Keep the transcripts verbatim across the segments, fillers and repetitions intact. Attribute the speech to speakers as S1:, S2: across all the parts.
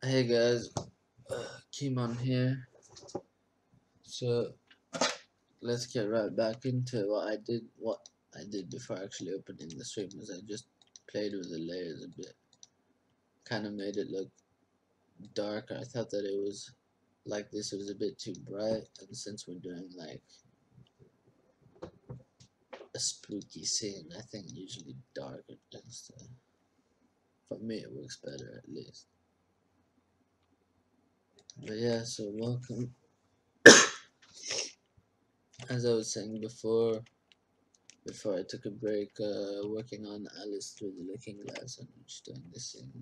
S1: Hey guys, uh, Kimon here. So let's get right back into what I did. What I did before actually opening the stream was I just played with the layers a bit, kind of made it look darker. I thought that it was like this. It was a bit too bright, and since we're doing like a spooky scene, I think usually darker tends to. For me, it works better at least. But yeah, so welcome. As I was saying before. Before I took a break, uh, working on Alice Through the Looking Glass, and just doing this thing.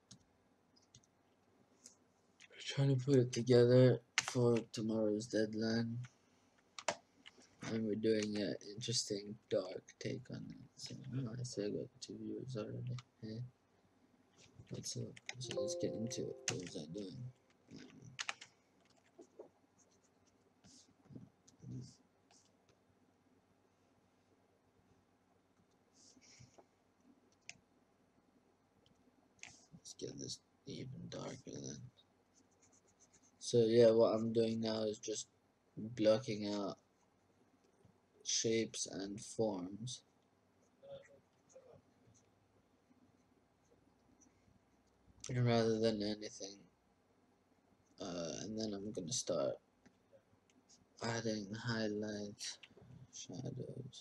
S1: Trying to put it together for tomorrow's deadline, and we're doing an interesting dark take on it. So, oh, I see I got two viewers already. Hey, what's up? So let's get into it. What was I doing? Um, let's get this even darker then. So yeah, what I'm doing now is just blocking out shapes and forms. Rather than anything, uh, and then I'm gonna start adding highlights, shadows,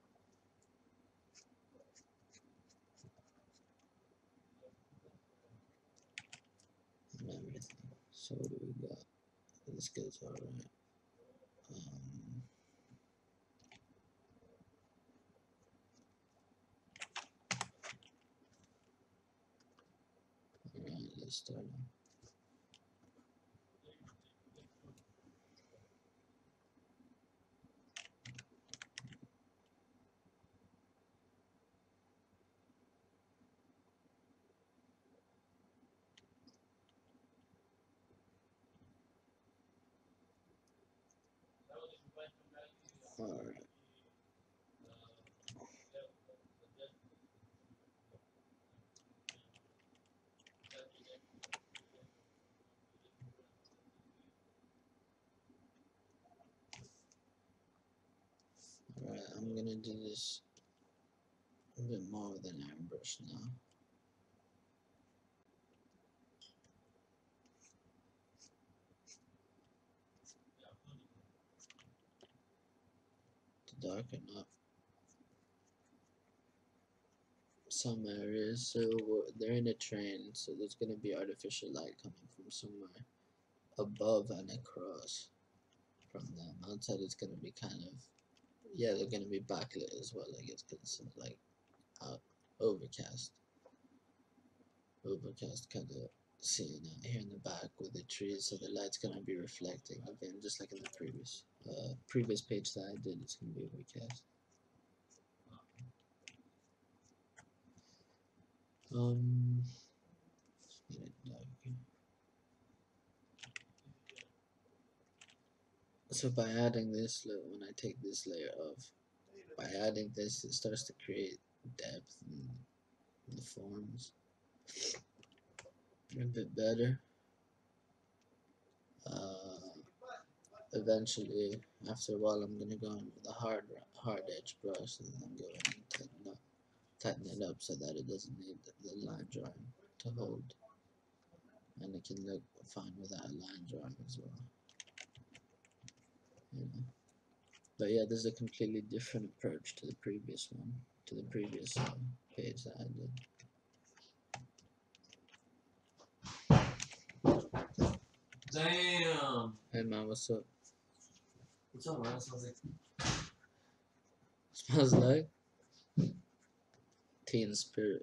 S1: and everything. So what do we got? This guy's alright. Um, alright, let's start. Alright. Alright, I'm gonna do this a bit more with an airbrush now. To darken up some areas. So they're in a train, so there's gonna be artificial light coming from somewhere above and across from them. Outside it's gonna be kind of, yeah, they're gonna be backlit as well, I guess, because it's like out, overcast. Overcast kind of seeing out here in the back with the trees, so the light's gonna be reflecting again, just like in the previous uh, previous page that I did. It's gonna be overcast. Um, get it darker. So by adding this, when I take this layer off, by adding this, it starts to create depth in, in the forms a bit better. Uh, eventually, after a while, I'm gonna go in with a hard hard edge brush and then go in and tighten up, tighten it up so that it doesn't need the, the line drawing to hold, and it can look fine without a line drawing as well. You know? But yeah, this is a completely different approach to the previous one, to the previous uh, page that I did.
S2: Damn.
S1: Hey man, what's up?
S2: What's up, man? It smells like
S1: Smells like teen spirit.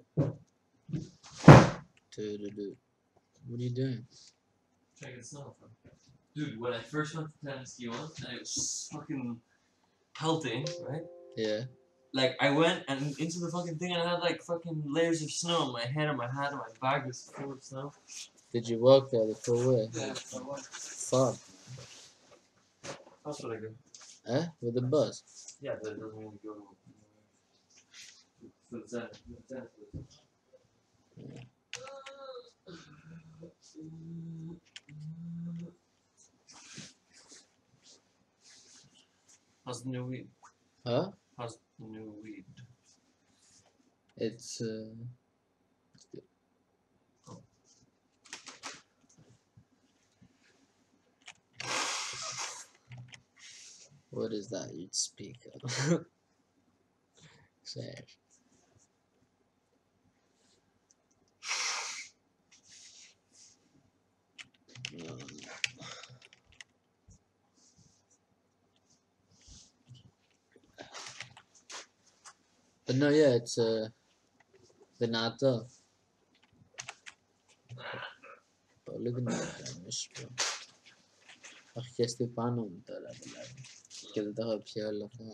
S1: Dude, dude, dude. What are you doing?
S2: trying to get snow from. Dude, when I first went to Tennessee once and it was fucking pelting, right?
S1: Yeah.
S2: Like I went and into the fucking thing and I had like fucking layers of snow on my head and my hat and my bag was full of snow.
S1: Did you walk there the full way?
S2: Yeah, I went.
S1: Fuck.
S2: That's what I go.
S1: Eh? With the bus?
S2: Yeah, but it doesn't really go for the Zenith.
S1: Yeah.
S2: How's the new weed?
S1: Huh?
S2: How's the new weed?
S1: It's uh.
S2: Oh.
S1: What is that you'd speak of? Say. No. But no, yeah, it's uh, Venata. Polygamish, bro. Ach, este pano un tala bilal. Que el taho psiya la fa.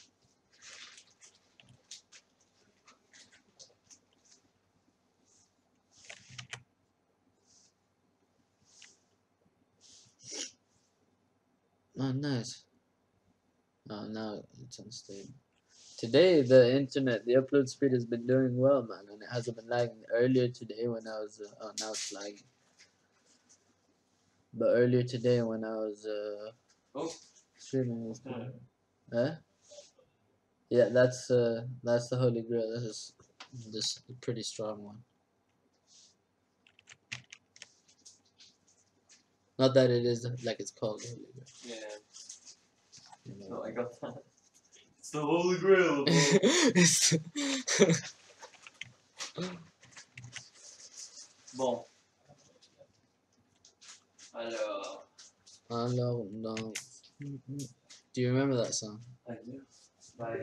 S1: Oh, nice. Oh, now it's unstable. Today, the internet, the upload speed has been doing well, man, and it hasn't been lagging. Earlier today, when I was, uh, oh, now it's lagging. But earlier today, when I was uh,
S2: Oh.
S1: streaming, it was
S2: Yeah.
S1: Huh? Yeah, that's uh, that's the Holy Grail. This is this pretty strong one. Not that it is like it's called the Holy Grail.
S2: Yeah.
S1: You know.
S2: No, I got that. It's the Holy Grail, bro.
S1: It's-
S2: Bon. Alors.
S1: Alors, no. Do you remember that song?
S2: I do. By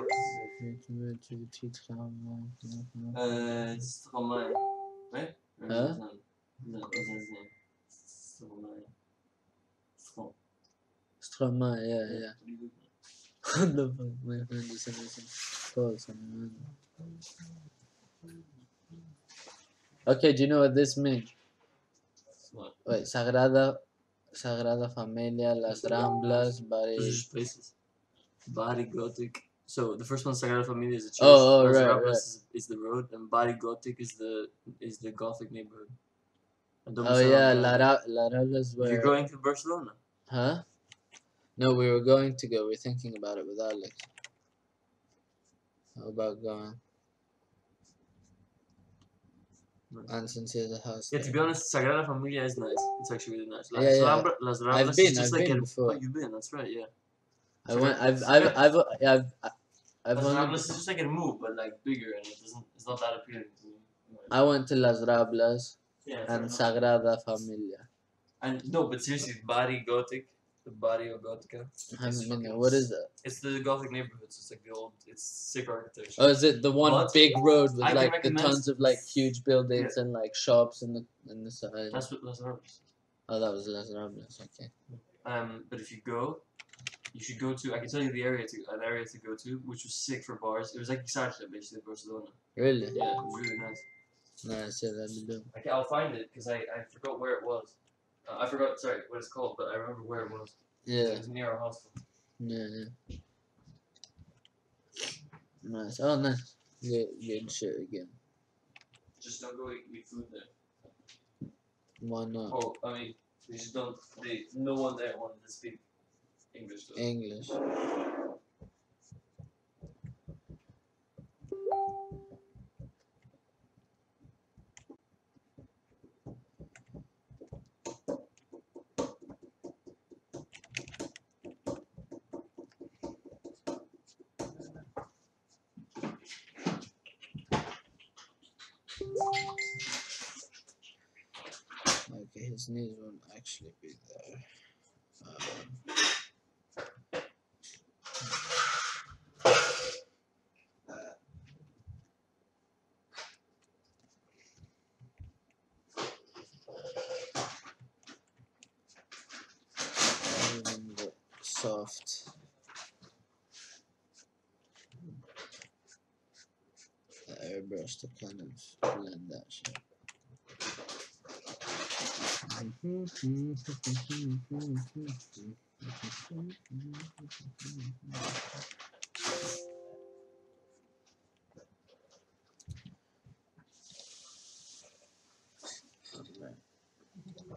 S2: Euh, Stromae. Ouais?
S1: Huh?
S2: Non, non, what's his name? Stromae. Strom.
S1: Stromae, yeah, yeah.
S2: What do you do?
S1: What the fuck? My friend is saying Pause, man. Okay, do you know what this means?
S2: What?
S1: Wait, Sagrada, Sagrada Familia, Las Ramblas,
S2: Those are
S1: Bari.
S2: just places. Body Gothic. So the first one, Sagrada Familia, is a church.
S1: Oh, oh,
S2: Las
S1: right,
S2: Ramblas
S1: right.
S2: Is, is the road, and Body Gothic is the is the Gothic neighborhood. And
S1: Oh yeah, La,
S2: Domicile-
S1: Ra- La Ramblas were.
S2: You're going to Barcelona.
S1: Huh? No, we were going to go. We are thinking about it with Alex. How about going?
S2: Nice.
S1: And since he has a house
S2: Yeah, to
S1: there.
S2: be honest, Sagrada Familia is nice. It's actually really nice. Las,
S1: Yeah, yeah.
S2: Rambla, Las Ramblas
S1: I've
S2: is
S1: been,
S2: just
S1: I've
S2: like
S1: been
S2: a-
S1: before.
S2: Oh, you've been. That's right. Yeah.
S1: I went. I've,
S2: Sagrada-
S1: I've, I've, I've, I've, I've
S2: Las
S1: only.
S2: Ramblas is just like a move, but like bigger, and it doesn't. It's not that appealing to me.
S1: I went to Las Ramblas
S2: Yeah. fair
S1: and
S2: enough.
S1: Sagrada Familia.
S2: And no, but seriously, Bari Gothic, the Barrio Gotica.
S1: I haven't
S2: It's
S1: been there.
S2: fucking-
S1: What is that?
S2: It's the Gothic neighborhoods. It's like the old. It's sick architecture.
S1: Oh, is it the one
S2: But
S1: big road with
S2: I can
S1: like the
S2: recommend-
S1: tons of like huge buildings and like shops in the in the side?
S2: That's what Las Ramblas.
S1: Oh, that was Las Ramblas. Okay.
S2: Um, but if you go, you should go to. I can tell you the area to an area to go to, which was sick for bars. It was like Sartre, basically Barcelona.
S1: Really?
S2: Yeah, it was really nice.
S1: Nice. Yeah, that'd be dope.
S2: I will find it because I, I forgot where it was. Uh, I forgot. Sorry, what it's called, but I remember where it was.
S1: Yeah.
S2: It was near our hostel.
S1: Yeah, yeah. Nice. Oh, nice. Good, good shit again.
S2: Just don't go eat, eat food there.
S1: Why not?
S2: Oh, I mean, you just don't. They, no one there wanted to speak English. Though.
S1: English. Okay, his knees won't actually be there. Um, even the soft the airbrush to kind of blend that shit. Alright.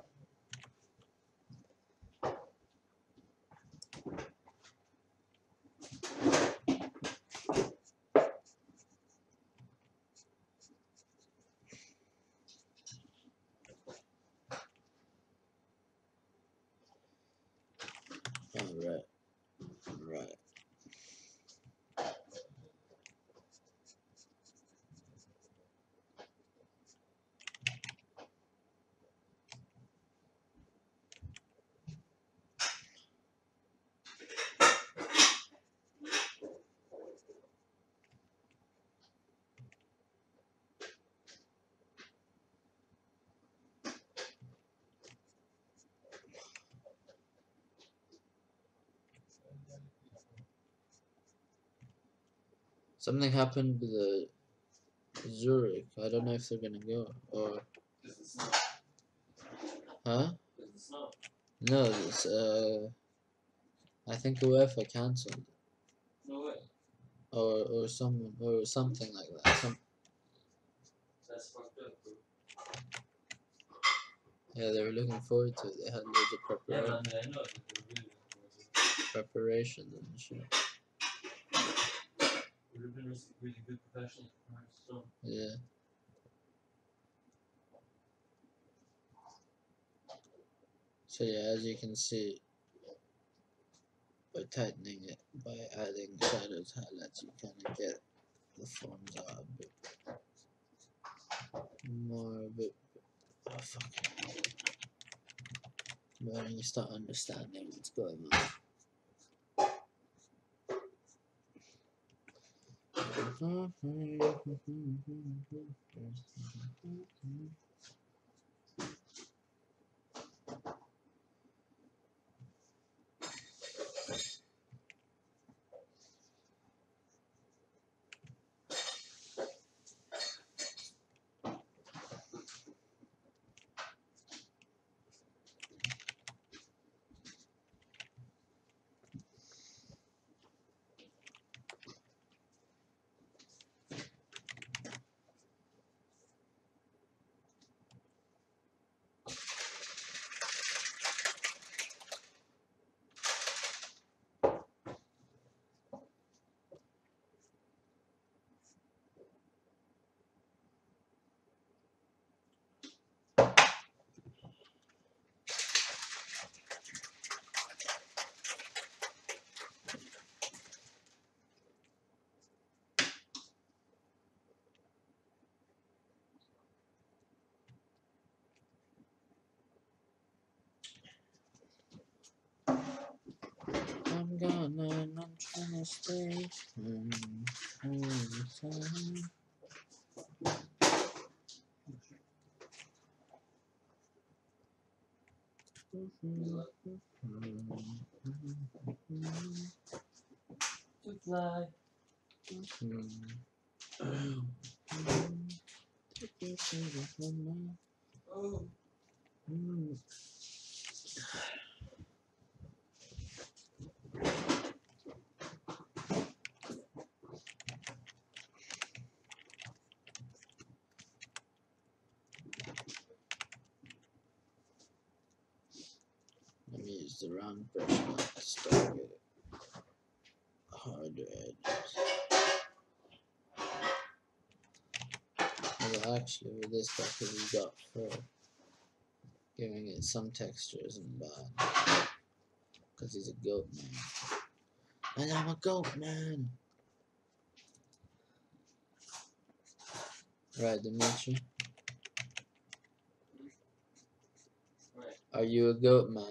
S1: Something happened with the Zurich. I don't know if they're gonna go or.
S2: Is the snow?
S1: Huh?
S2: Is the snow?
S1: No, it's uh. I think UEFA cancelled
S2: No way.
S1: or or some or something like that. Some,
S2: That's fucked up, bro.
S1: yeah, they were looking forward to it. They had loads of
S2: Yeah,
S1: prepara-
S2: but I mean, I know that they're really looking forward to it.
S1: preparations and shit.
S2: Would have been really, really good professionals for Hearthstone.
S1: Yeah. So yeah, as you can see, by tightening it, by adding shadows, highlights, you kind of get the forms out a bit more, a bit. Oh fuck. But when you start understanding what's going on. I'm gonna, and I'm trying to stay. Mm, mm,
S2: To fly. Oh.
S1: Let me use the round brush now to start with harder edges. Well, actually, with this guy, because he's got fur, giving it some texture isn't bad. Because he's a goat man. And I'm a goat man! Right, Dimitri?
S2: Right.
S1: Are you a goat man?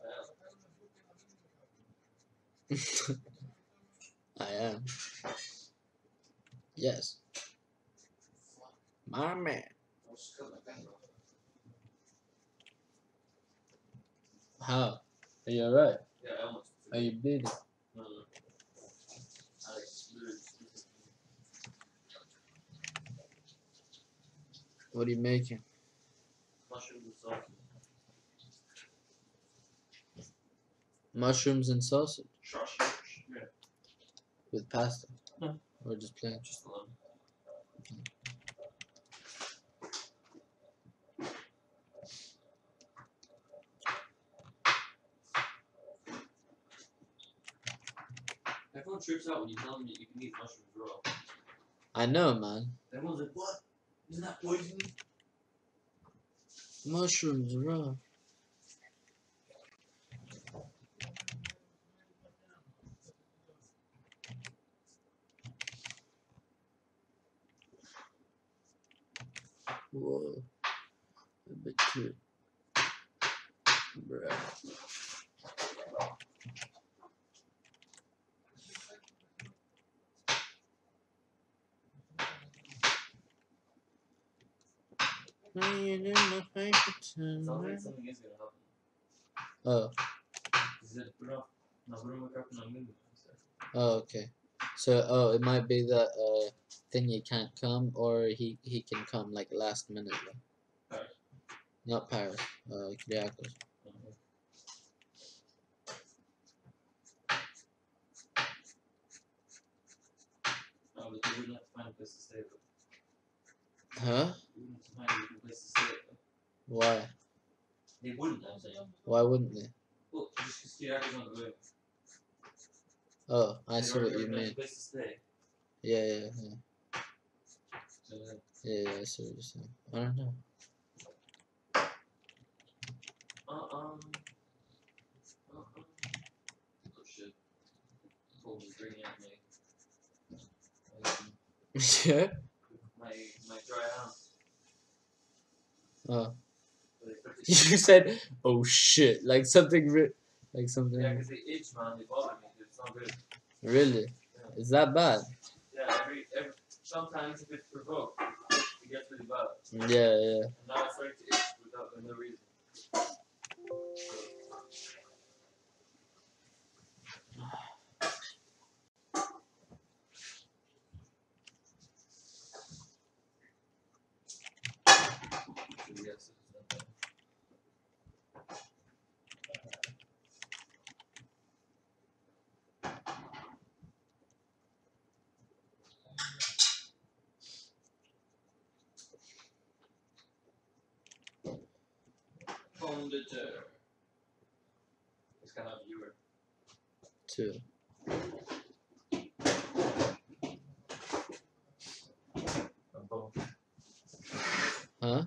S2: I am.
S1: I am. Yes. My man.
S2: I'll just cut my finger off.
S1: How? Are you alright?
S2: Yeah, I almost.
S1: Are you bleeding?
S2: No, no. I like literally.
S1: What are you making?
S2: Mushrooms and sausage.
S1: Mushrooms and sausage?
S2: Sausage. Yeah.
S1: With pasta?
S2: No.
S1: Or just plain?
S2: Just alone. Everyone trips out when you tell them that you can eat mushrooms raw.
S1: I know, man.
S2: Everyone's like, what? Isn't that poison?
S1: Mushrooms raw. Whoa. A bit too. Bruh. Laying in my paper
S2: Sounds like
S1: tonight.
S2: something is gonna happen.
S1: Oh.
S2: Is it bra? Na broma как на минуту.
S1: Oh, okay. So oh, it might be that uh thingy can't come, or he he can come like last minute. Though.
S2: Paris.
S1: Not Paris. Uh, Kyriakos.
S2: Okay. No, but you wouldn't have to find a place to stay. But
S1: Huh?
S2: you wouldn't have to find a different place to stay. But
S1: Why?
S2: they wouldn't, I'm saying.
S1: Why wouldn't they?
S2: Well, just because Kyriakos on the way.
S1: Oh, I
S2: They'd
S1: see
S2: already
S1: what you
S2: found a
S1: mean.
S2: place to stay.
S1: Yeah, yeah, yeah.
S2: So then,
S1: Yeah, yeah, I see what you're saying. I don't know.
S2: uh, um, uh, um, oh shit. Told me bringing out my,
S1: Yeah.
S2: my, my dry ham.
S1: Oh.
S2: But they cooked it.
S1: You said, "Oh shit!" Like something, ri- like something.
S2: Yeah, because they itch, man. They bother me. Dude. It's not good.
S1: Really?
S2: Yeah.
S1: Is that bad?
S2: Yeah, every, every, sometimes if it's provoked, it gets really bad.
S1: Yeah, yeah.
S2: And now it's starting to itch without no reason. So yes, it's not bad. Pomme de terre. It's kind of viewer.
S1: Two.
S2: A bow.
S1: Huh?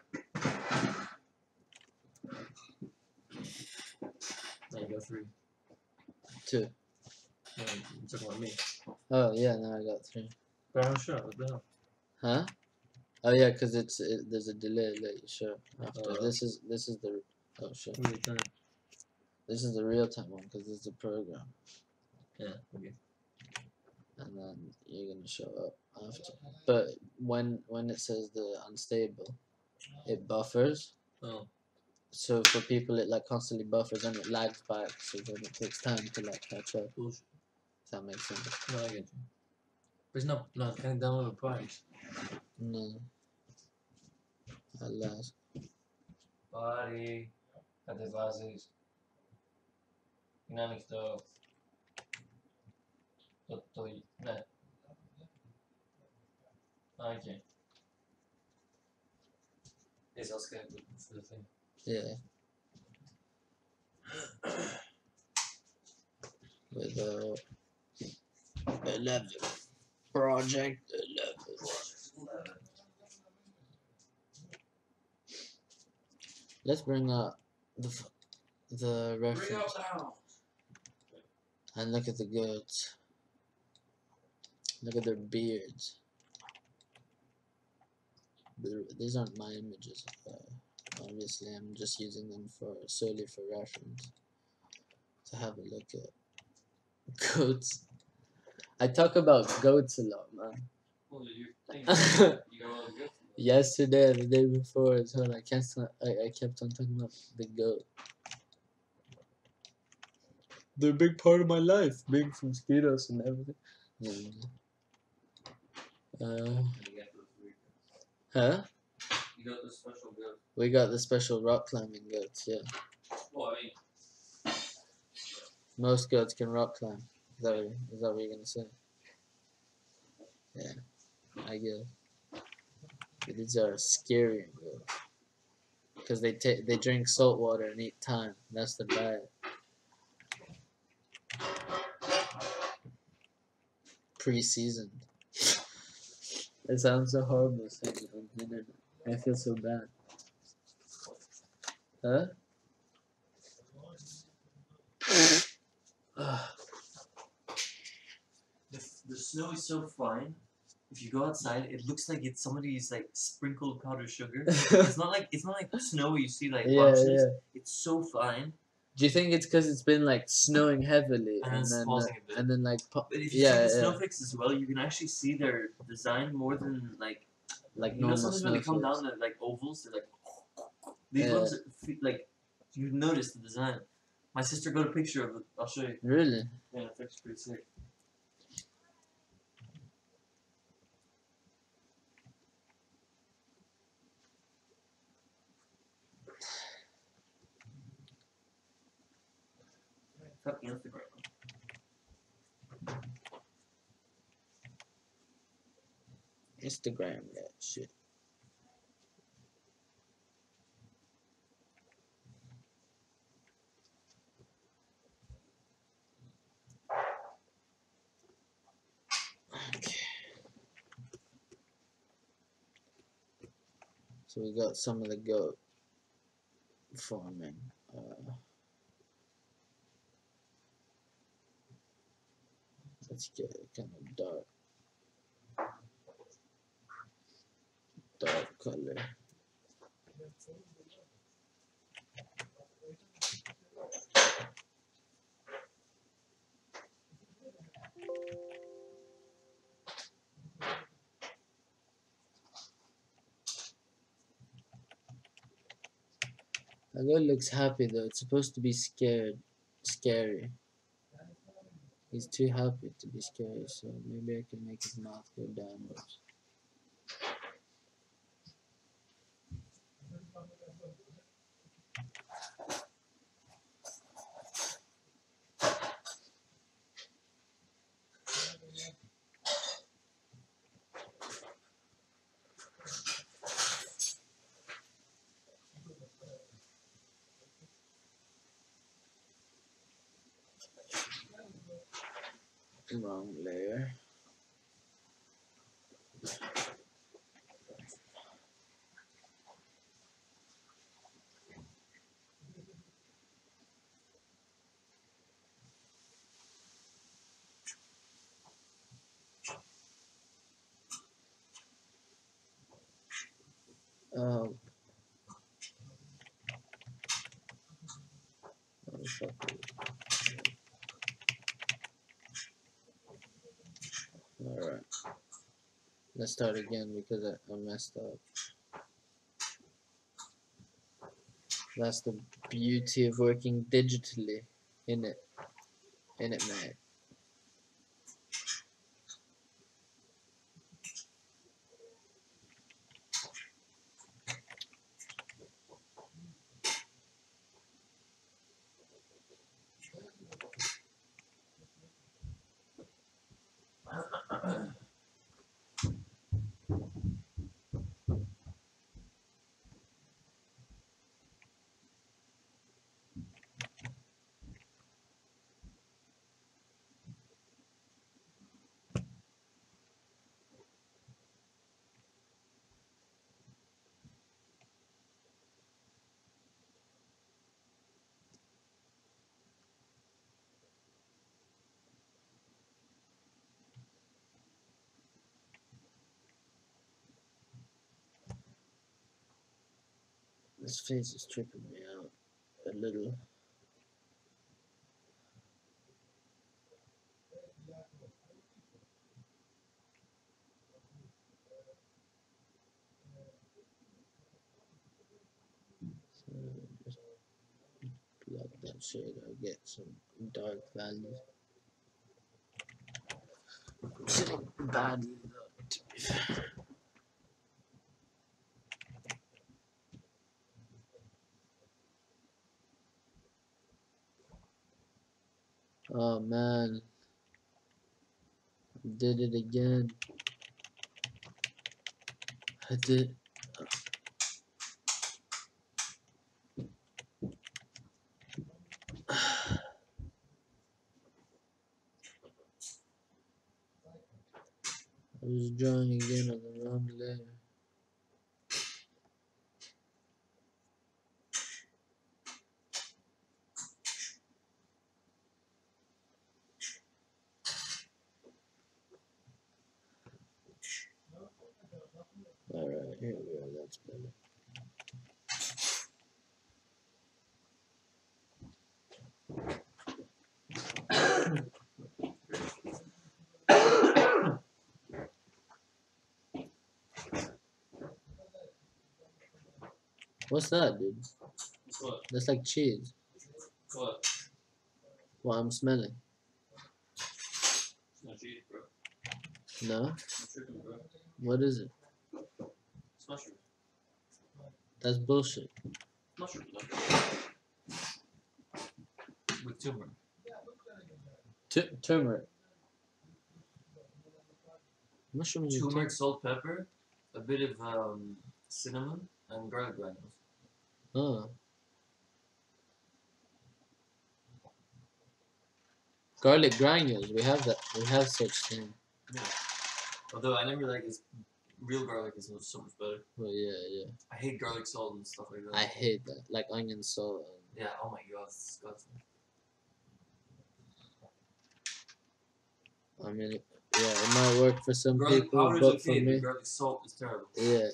S2: There you go, three.
S1: Two.
S2: No, you took one of me.
S1: Oh yeah, now I got three.
S2: Brown shot, what the hell?
S1: Huh? Oh yeah, cause it's it, there's a delay that you show after.
S2: Oh.
S1: This is this is the oh shit.
S2: What are you trying?
S1: This is the real time one, cause this is the program,
S2: Yeah, okay.
S1: and then you're gonna show up after. But when when it says the unstable, it buffers.
S2: Oh.
S1: So for people, it like constantly buffers and it lags back, so then it takes time to like catch up.
S2: Bullshit.
S1: If that makes sense.
S2: No, I get you. But it's not, not kind of download the price.
S1: No. Alas.
S2: Body. Cadê vazes? Dynamic stuff. To, to, ne. Okay. It's all scared for the thing.
S1: Yeah. With uh, eleven. Project eleven. Let's bring up the f- the reference and look at the goats. Look at their beards. The- These aren't my images. Uh, obviously, I'm just using them for solely for reference. To have a look at goats. I talk about goats a lot, man.
S2: Well, you think you got all the good.
S1: Yesterday and the day before as well, I kept on, I, I kept on talking about the goat. They're a big part of my life, being from mosquitoes and everything. Yeah. Uh,
S2: You got those weird ones.
S1: huh?
S2: You got the special good.
S1: We got the special rock climbing goats, yeah.
S2: Well, I mean,
S1: Most goats can rock climb. Is that what, is that what you're gonna say? Yeah, I guess. But these are scary goats. Because they ta- they drink salt water and eat thyme. That's the diet. Pre-seasoned. It sounds so horrible saying it on the internet. I feel so bad. Huh?
S2: the, the snow is so fine. If you go outside, it looks like it's somebody's like sprinkled powdered sugar. It's not like it's not like snow you see like
S1: Yeah,
S2: bunches.
S1: yeah.
S2: It's so fine.
S1: Do you think it's because it's been like snowing heavily
S2: And
S1: and,
S2: it's
S1: then uh,
S2: pausing a bit.
S1: and then like po-
S2: But if you
S1: yeah,
S2: see the
S1: yeah,
S2: snowflakes as well, you can actually see their design more than like
S1: like
S2: you know
S1: normal
S2: sometimes when they come
S1: snowflakes.
S2: down they're like ovals. They're like these
S1: Yeah.
S2: ones are, fe- like you notice the design. My sister got a picture of it. I'll show you.
S1: Really?
S2: Yeah, it's actually pretty sick. Fuck Instagram.
S1: Instagram that shit. Okay. So we got some of the goat farming. Uh, let's get it kind of dark, dark color. That guy looks happy though. It's supposed to be scared, scary. He's too happy to be scary, so maybe I can make his mouth go downwards. Wrong layer. Oh. Motherfucker. Alright. Let's start again because I, I messed up. That's the beauty of working digitally, innit? Innit, mate? This face is tripping me out a little. So just plug that shade. I'll get some dark values. Sitting badly though, to be fair. Oh man, I did it again. I did. I was drawing again on the wrong layer. Alright, here we are, that's better. What's that, dude?
S2: What?
S1: That's like cheese.
S2: What?
S1: What I'm smelling.
S2: It's not cheese, bro.
S1: No?
S2: It's chicken, bro.
S1: What is it?
S2: It's mushrooms.
S1: That's bullshit.
S2: Mushrooms, though. With turmeric.
S1: T- turmeric. Mushrooms. You
S2: Turmeric,
S1: take.
S2: salt, pepper, a bit of um, cinnamon, and garlic granules.
S1: Oh. Garlic granules. We have that. We have such thing.
S2: Yeah. Although I never like his real garlic is so much better.
S1: Well, yeah, yeah.
S2: I hate garlic salt and stuff like that.
S1: I hate that. Like onion salt. And
S2: Yeah. Oh my god, it's disgusting.
S1: I mean, it, yeah, it might work for some
S2: Garlic
S1: people,
S2: powder is
S1: but
S2: okay,
S1: for me,
S2: but garlic salt is terrible.
S1: yeah.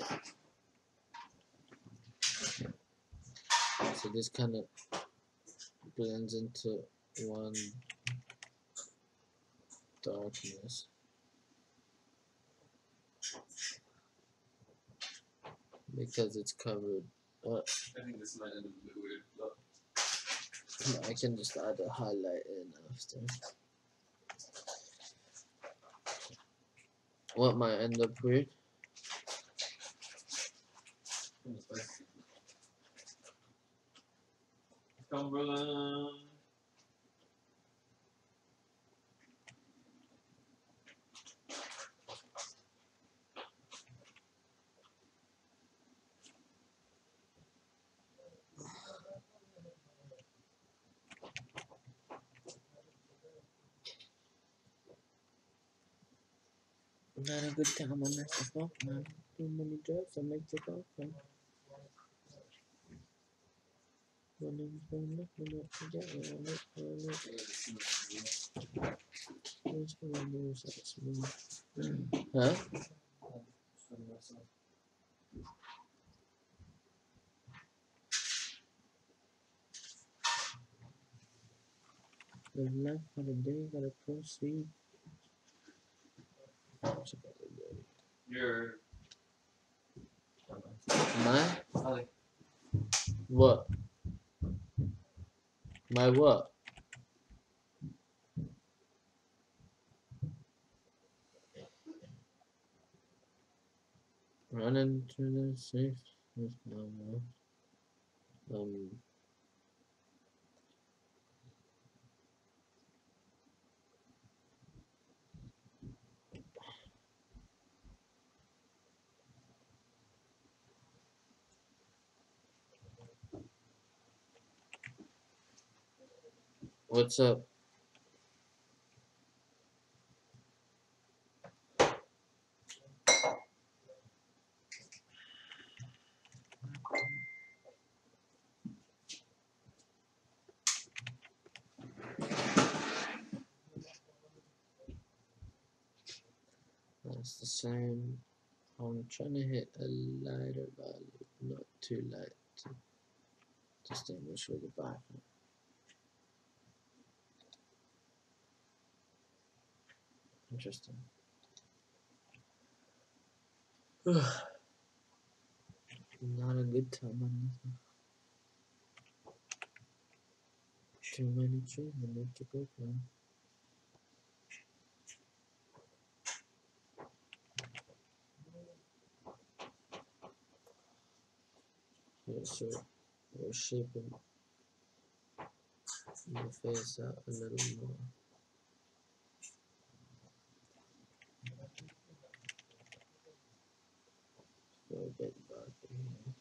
S1: So this kind of blends into one darkness. Because it's covered up.
S2: I think this might end up a bit weird, but
S1: I can just add a highlight in after. What might end up weird?
S2: Cumberland.
S1: Not a good time on this smoke, man. Too many drugs that make you go from. Running from it, when I forget where I look, where I look. Where's the windows that smooth? Huh? The life for the day, gotta proceed.
S2: You're.
S1: My?
S2: Ali.
S1: What? My what? Running through the safe with my mouth. Um. What's up? That's the same. I'm trying to hit a lighter value, not too light to distinguish with the background. Interesting. Not a good time on this one. Too many trees I need to go from. Yeah, so we're shaping the face out a little more. Go a bit darker here.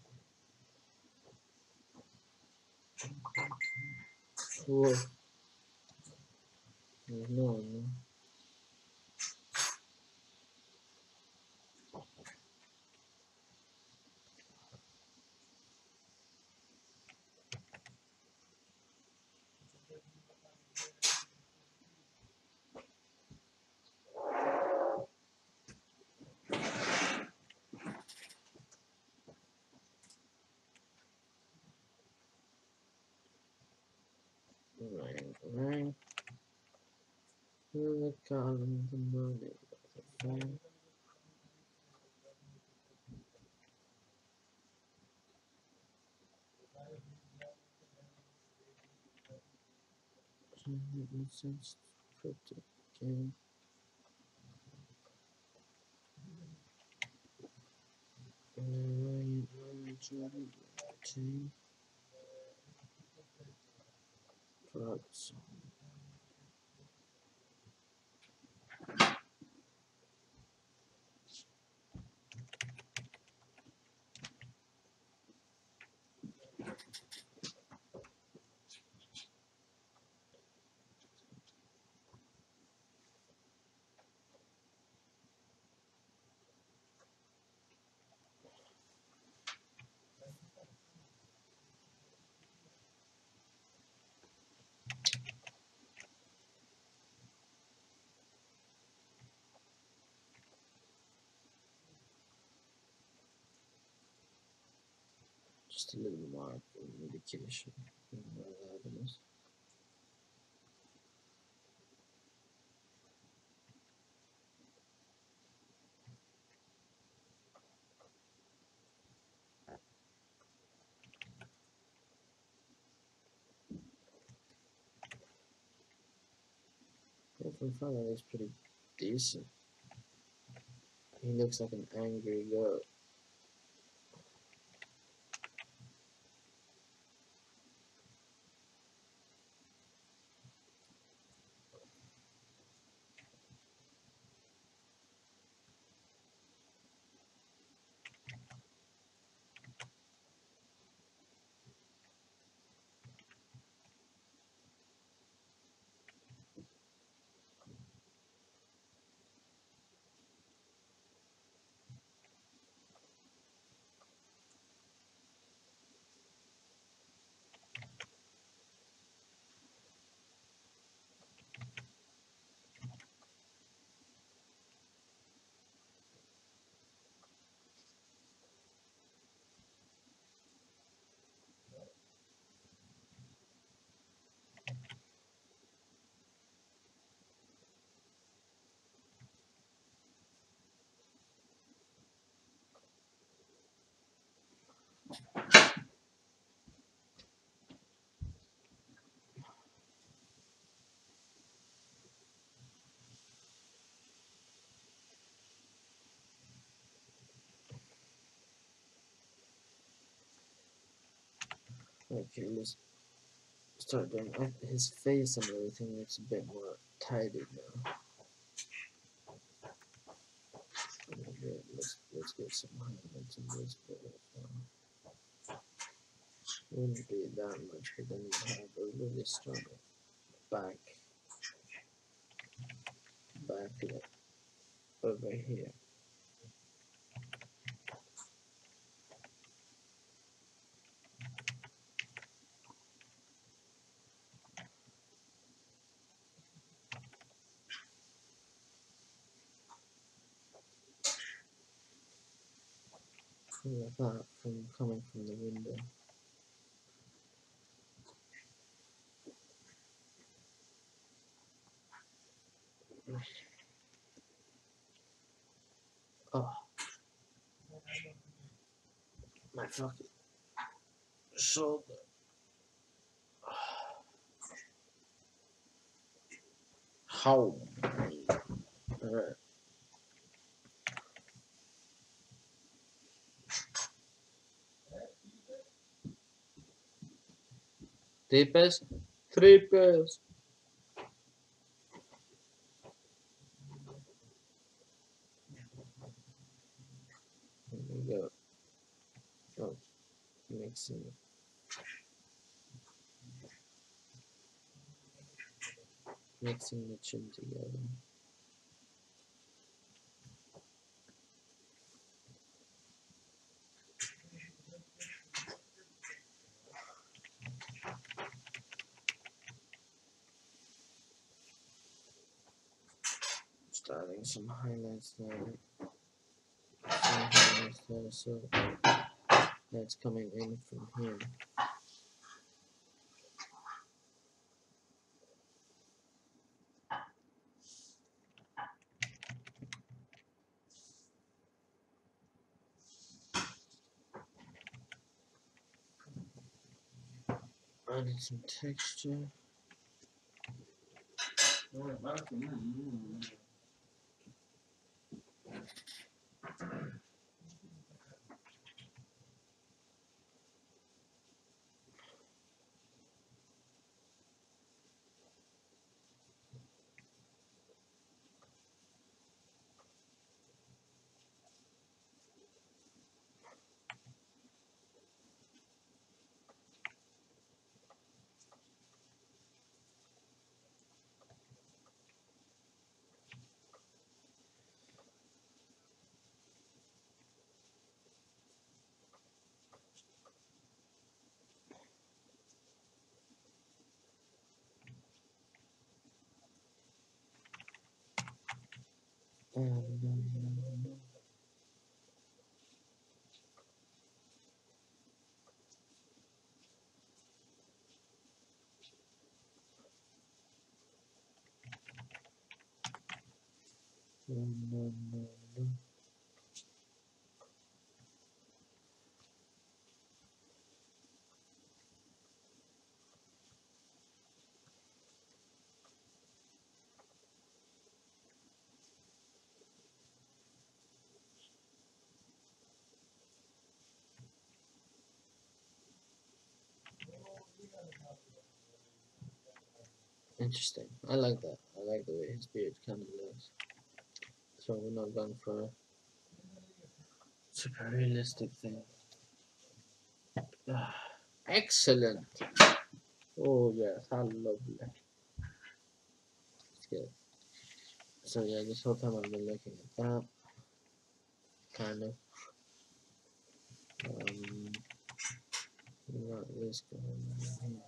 S1: Whoa. There's no one there. Ring, ring. Through the columns and money. Fine. Making sense. Cryptic game. Ryan, Ryan, Jordan, team. Drugs. Just a little mark of medication. Where that is. Hopefully, Father is pretty decent. He looks like an angry goat. Okay, let's start doing uh, his face and everything looks a bit more tidy now. Okay, let's let's get some highlights in this bit as well. Wouldn't be that much, but then you have a really strong back backlit over here. Like that from coming from the window. Oh, my fucking shoulder. How? Alright. Three pairs? Three pairs. There we go. Oh, mixing it. Mixing the chin together. Starting some highlights there. Some highlights there, so that's coming in from here. Adding some texture. And um, No, no, no, no. Interesting. I like that. I like the way his beard kind of looks. So we're not going for a super realistic thing. Ah, excellent. Oh yes, how lovely. It's good. So yeah, this whole time I've been looking at that. Kind of. Um, we got this going on here.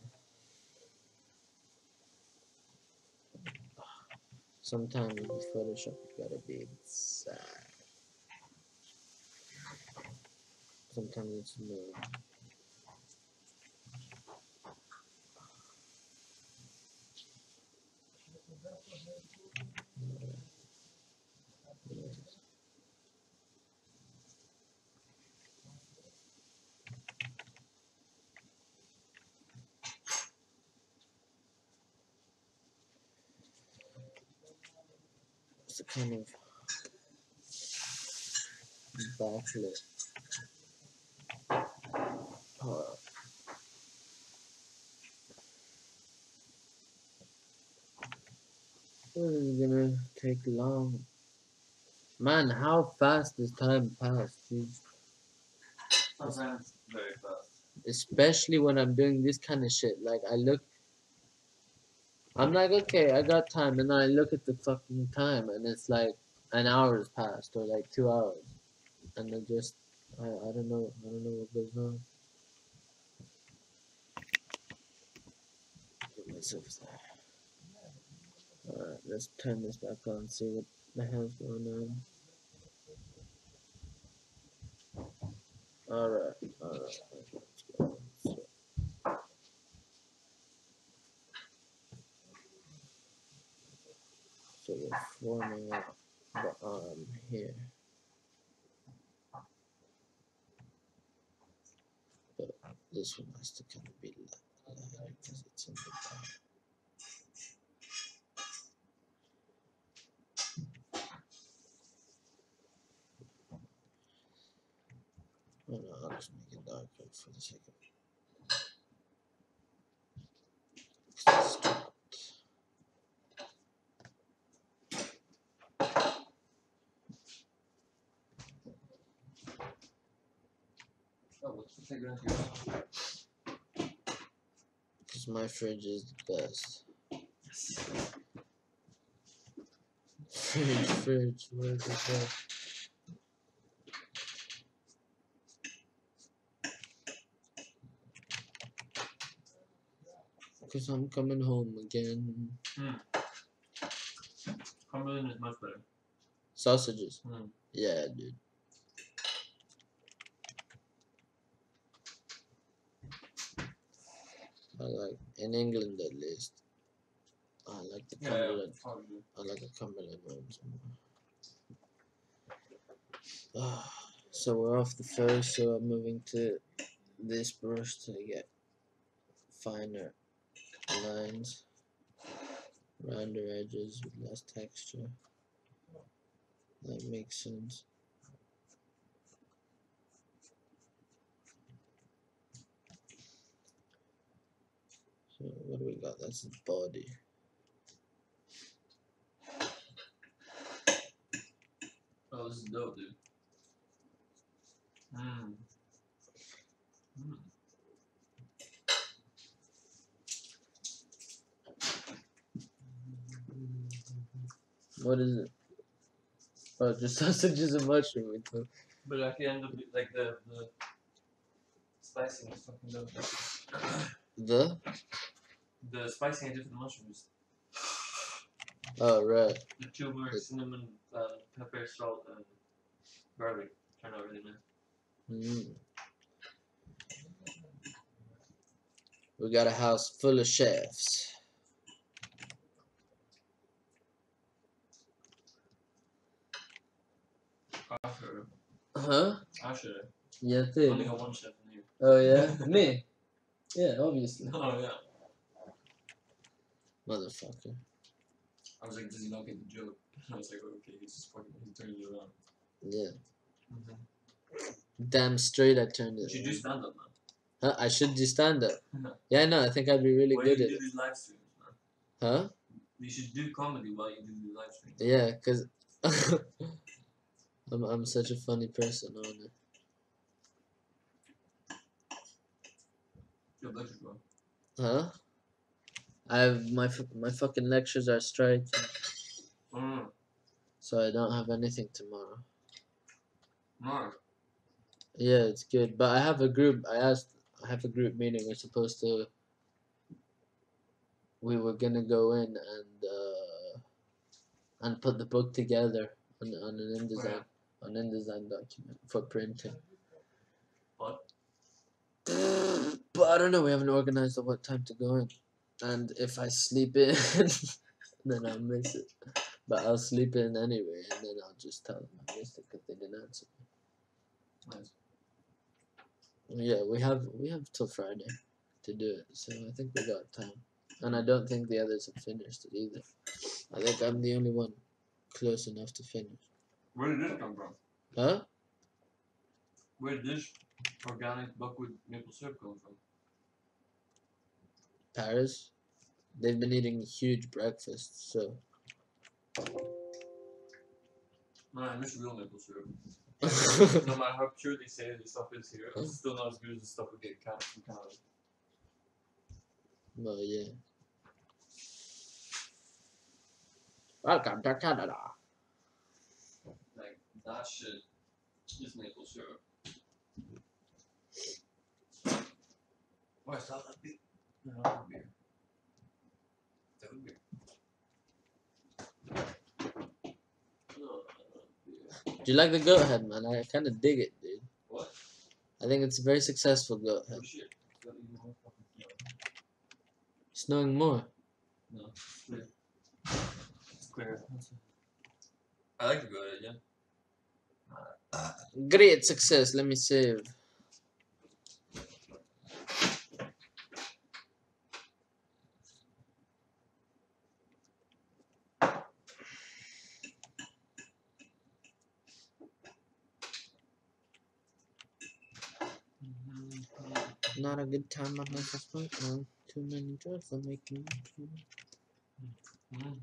S1: Sometimes with Photoshop you gotta be exact. Sometimes it's no. Yes. It's a kind of backlit part. This is gonna take long. Man, how fast does time pass? Jeez.
S2: Sometimes very fast.
S1: Especially when I'm doing this kind of shit. Like, I look, I'm like, okay, I got time, and then I look at the fucking time, and it's like an hour has passed, or like two hours, and I just, I, I don't know, I don't know what goes on. Put myself there. Alright, let's turn this back on, see what the hell's going on. Alright, alright, let's go. So, so we're forming up the arm here. But this one has to kind of be lighter because it's in the back. Oh no, I'll just make it darker for the sake of it. It's strapped.
S2: Oh, what's the figure here?
S1: Because my fridge is the best. Fridge, fridge, where's it go? Because I'm coming home again.
S2: Hmm. Cumberland is much better.
S1: Sausages.
S2: Hmm.
S1: Yeah, dude. I like, in England at least, I like the
S2: Yeah,
S1: Cumberland.
S2: yeah, probably.
S1: I like the Cumberland ones more. Ah, so we're off the first, so I'm moving to this brush to get finer lines, rounder edges with less texture. That makes sense. So what do we got? That's the body.
S2: Oh, this is dope, dude. Hmm. Hmm.
S1: What is it? Oh, just sausages and mushroom.
S2: But at the end of it, like the the spicing is fucking dope.
S1: The?
S2: The spicing I did for the mushrooms.
S1: Oh, right.
S2: The turmeric, cinnamon, uh, pepper, salt, and garlic turned out really nice.
S1: Mm. We got a house full of chefs. Huh?
S2: I should have.
S1: Yeah,
S2: I only
S1: too.
S2: got one chef in here.
S1: Oh yeah, me. Yeah, obviously.
S2: Oh yeah.
S1: Motherfucker.
S2: I was like, does he not get the joke? I was like, okay, he's just fucking, he turned it around.
S1: Yeah.
S2: Mm-hmm.
S1: Damn straight I turned
S2: You
S1: it.
S2: should do stand up, man.
S1: Huh? I should do stand up. Yeah, no, I think I'd be really
S2: Why
S1: good
S2: do
S1: at
S2: you
S1: it.
S2: do these live streams, man?
S1: Huh?
S2: You should do comedy while you do these live streams.
S1: Yeah, cause I'm I'm such a funny person, aren't I?
S2: Your lecture, bro.
S1: Huh? I have my fu- my fucking lectures are striking,
S2: Mm.
S1: so I don't have anything tomorrow.
S2: Nice.
S1: Yeah, it's good, but I have a group. I asked. I have a group meeting. We're supposed to. We were gonna go in and uh, and put the book together on on an InDesign
S2: Oh,
S1: on InDesign document for printing.
S2: What?
S1: But I don't know. We haven't organized at what time to go in, and if I sleep in, then I'll miss it. But I'll sleep in anyway, and then I'll just tell them I missed it because they didn't answer me.
S2: Nice.
S1: Yeah, we have we have till Friday to do it, so I think we got time. And I don't think the others have finished it either. I think I'm the only one close enough to finish.
S2: Where did this come from?
S1: Huh?
S2: Where did this organic buckwheat maple syrup come from?
S1: Paris? They've been eating huge breakfasts, so.
S2: Man, I miss real maple syrup. No matter how pure they say the stuff is here, it's still not as good as the stuff we get in Canada. From Canada.
S1: Well, yeah. Welcome to Canada.
S2: Like, that shit is maple syrup. Why is that that beer? No, that beer. That would beer. No, beer.
S1: Do you like the goat head, man? I kind of dig it, dude.
S2: What?
S1: I think it's a very successful goat head.
S2: Oh shit. Got even more fucking smell.
S1: Snowing more.
S2: No, it's clear. It's clear. I like to go there, yeah.
S1: Great success. Let me save. Not a good time on my first night, no. Too many drugs are making me feel.
S2: Mm.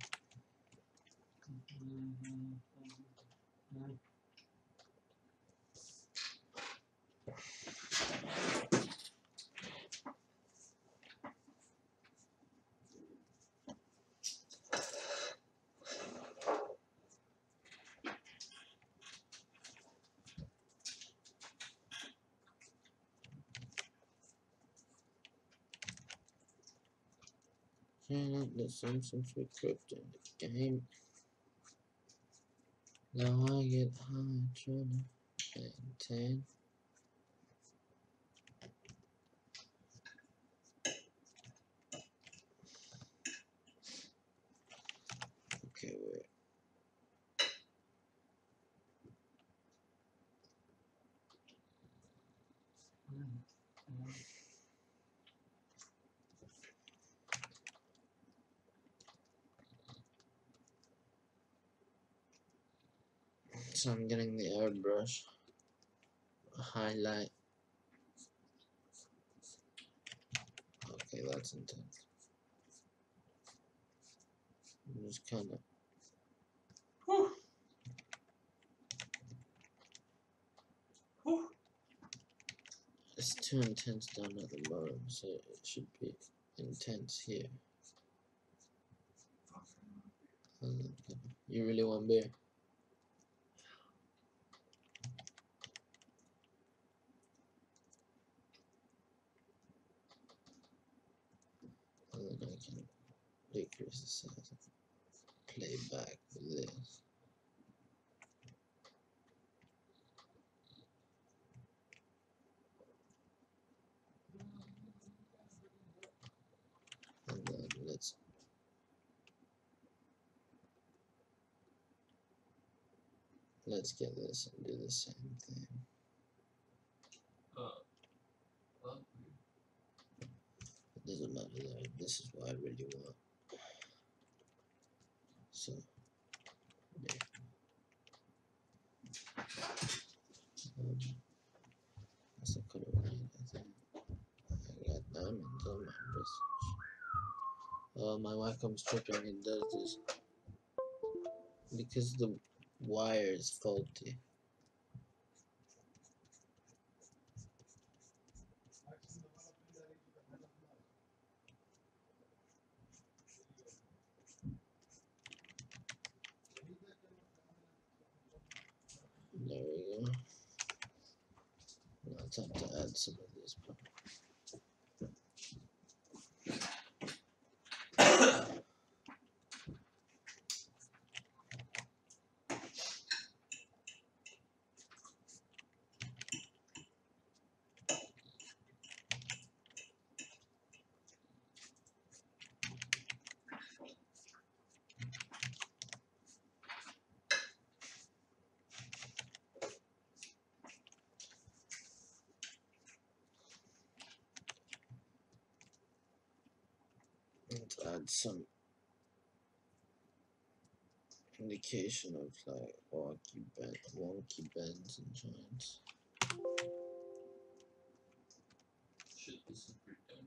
S1: Can't listen since we cooked in the game. Now I get high trying to maintain. Okay, wait. So I'm getting the airbrush highlight. Okay, that's intense. I'm just kind of. It's too intense down at the bottom, so it should be intense here. You really want beer? And then I can decrease the size and play back with this. And then let's let's get this and do the same thing.
S2: Uh, well,
S1: It doesn't matter though. This is what I really want. So, yeah. Um, that's the color I need, I think. I got diamonds on my wrist. Oh, my Wacom's tripping. It does this because the wire is faulty. There we go. Now it's time to add some of these. Let's add some indication of like wonky bend, wonky bends and joints.
S2: shit, this is pretty done.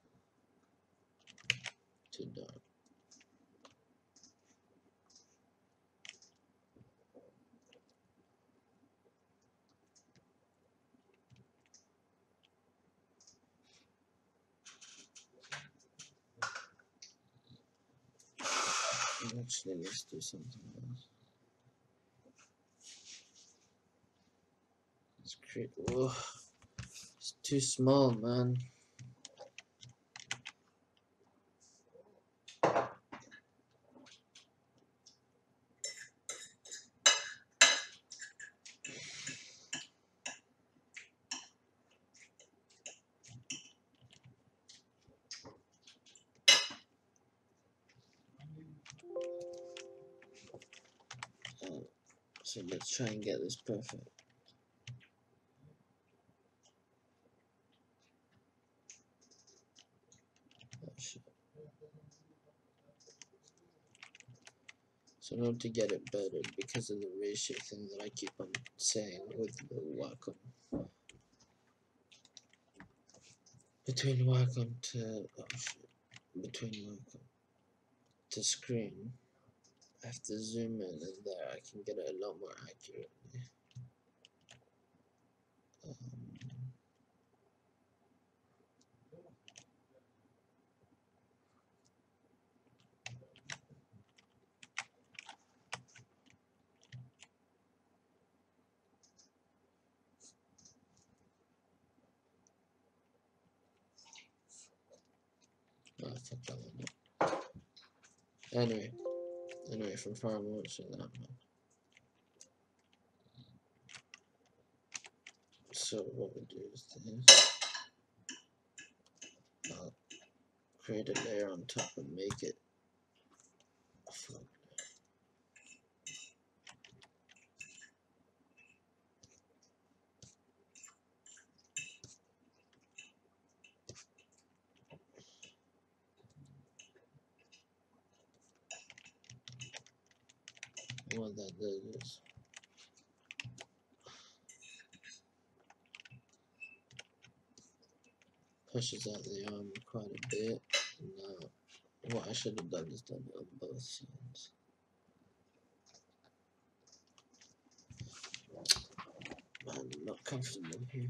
S1: Too dark. Actually, let's do something else. Let's create. Oh, it's too small, man. Uh, so let's try and get this perfect. Oh, shit. So in order to get it better, because of the ratio thing that I keep on saying with the Wacom, between Wacom to oh shit, between Wacom to screen, I have to zoom in, and there I can get it a lot more accurately. Um, oh, fuck that one. Anyway, anyway, from far I won't say that, man. So what we do is this. I'll create a layer on top and make it. Fuck. What that does is pushes out the arm quite a bit. Now, what I should have done is done it on both sides. Man, I'm not comfortable here.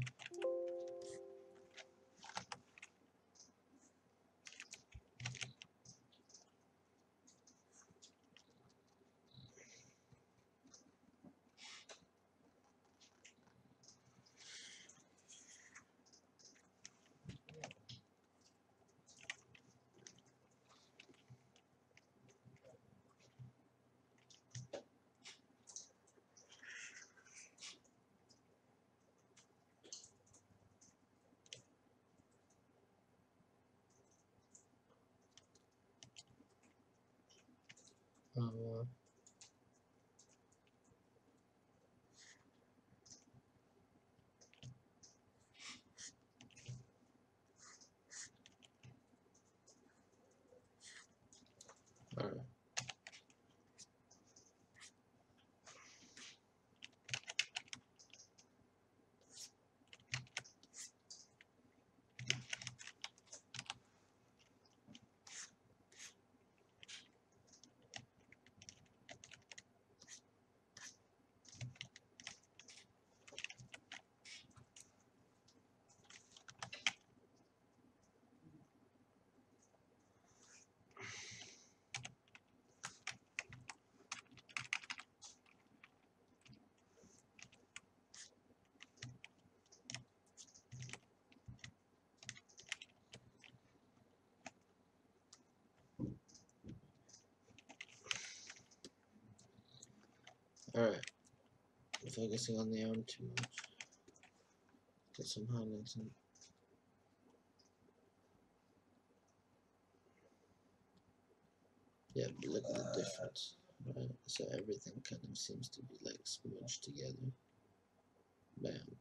S1: Uh, Alright. Alright. Focusing on the arm too much. Get some highlights in. Yeah, but look at the difference. Right? So everything kind of seems to be like smudged together. Bam.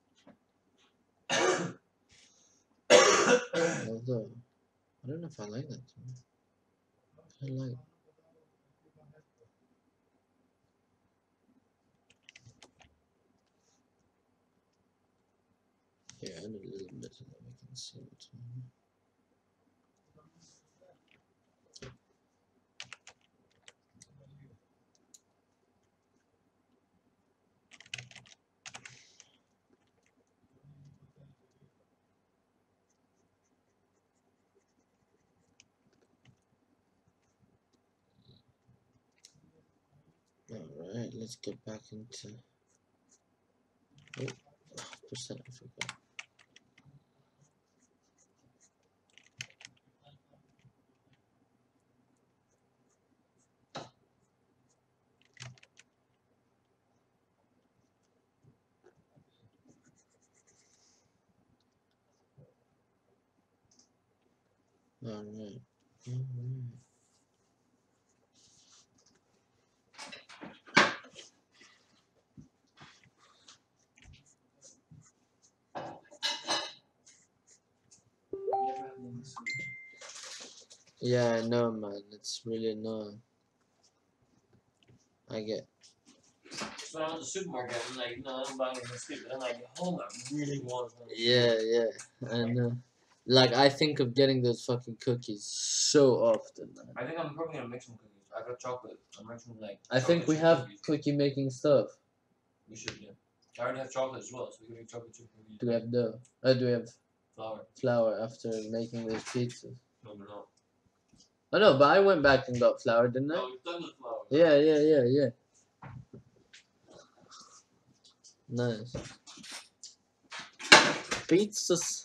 S1: Although, I don't know if I like that too much. I like. Yeah, and a little bit so that we can see what's on. Alright, let's get back into. Oh, percent I forgot. Alright. Alright. Yeah, I know, man. It's really annoying. I get.
S2: So I went to the supermarket and like, no, I don't buy anything stupid. I'm like, home, I really want one.
S1: Yeah, yeah, I know. Like, I think of getting those fucking cookies so often, man.
S2: I think I'm probably gonna make some cookies. I got chocolate. I'm making like.
S1: I think we
S2: chip
S1: have
S2: cookies.
S1: cookie making stuff.
S2: We should, yeah. I already have chocolate as well, so we can make chocolate chip cookies.
S1: Do we have dough? Uh, do we have
S2: Flour.
S1: flour after making those pizzas?
S2: No, we're not.
S1: I know, but I went back and got flour, didn't I?
S2: No, we've done the flour.
S1: Yeah, yeah, yeah, yeah. Nice. Pizzas.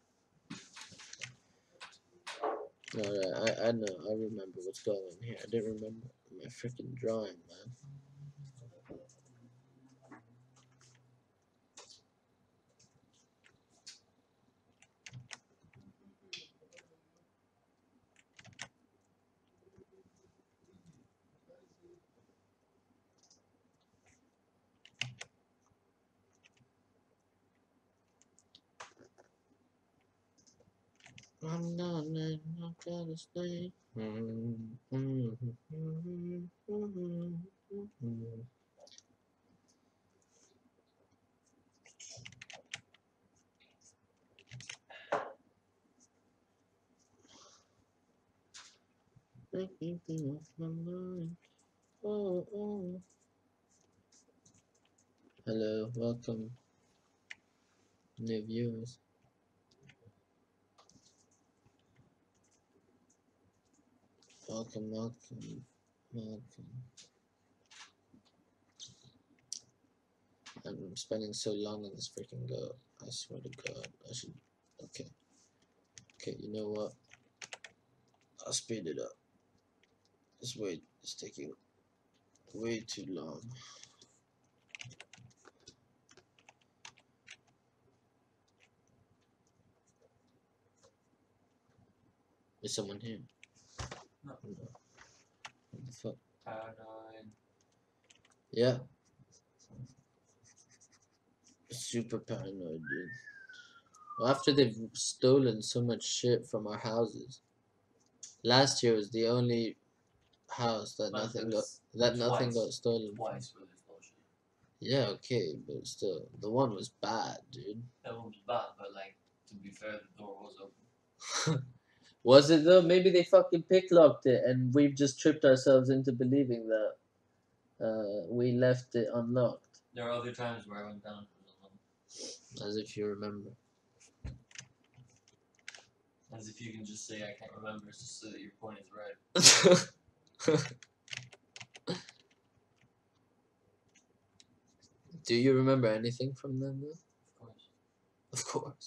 S1: Alright, I, I know, I remember what's going on here. I didn't remember my freaking drawing, man. I'm not, I'm not gonna stay. Mm-hmm. Mm-hmm. Mm-hmm. Anything off my mind. Oh, oh. Hello, welcome, new viewers. Welcome, welcome, welcome. I'm spending so long on this freaking go. I swear to God, I should. Okay. Okay, you know what? I'll speed it up. This wait is taking way too long. Is someone here?
S2: No.
S1: No. What the fuck?
S2: Paranoid.
S1: Yeah. Super paranoid, dude. Well, after they've stolen so much shit from our houses. Last year was the only house that
S2: Man,
S1: nothing
S2: it
S1: got
S2: was
S1: that nothing
S2: twice.
S1: got stolen.
S2: Twice where there's bullshit.
S1: Yeah, okay, but still, the one was bad, dude.
S2: That one was bad, but like, to be fair, the door was open.
S1: Was it though? Maybe they fucking picklocked it, and we've just tripped ourselves into believing that uh, we left it unlocked.
S2: There are other times where I went down.
S1: As if you remember.
S2: As if you can just say I can't remember, just so that your point is right.
S1: Do you remember anything from them though?
S2: Of course.
S1: Of course.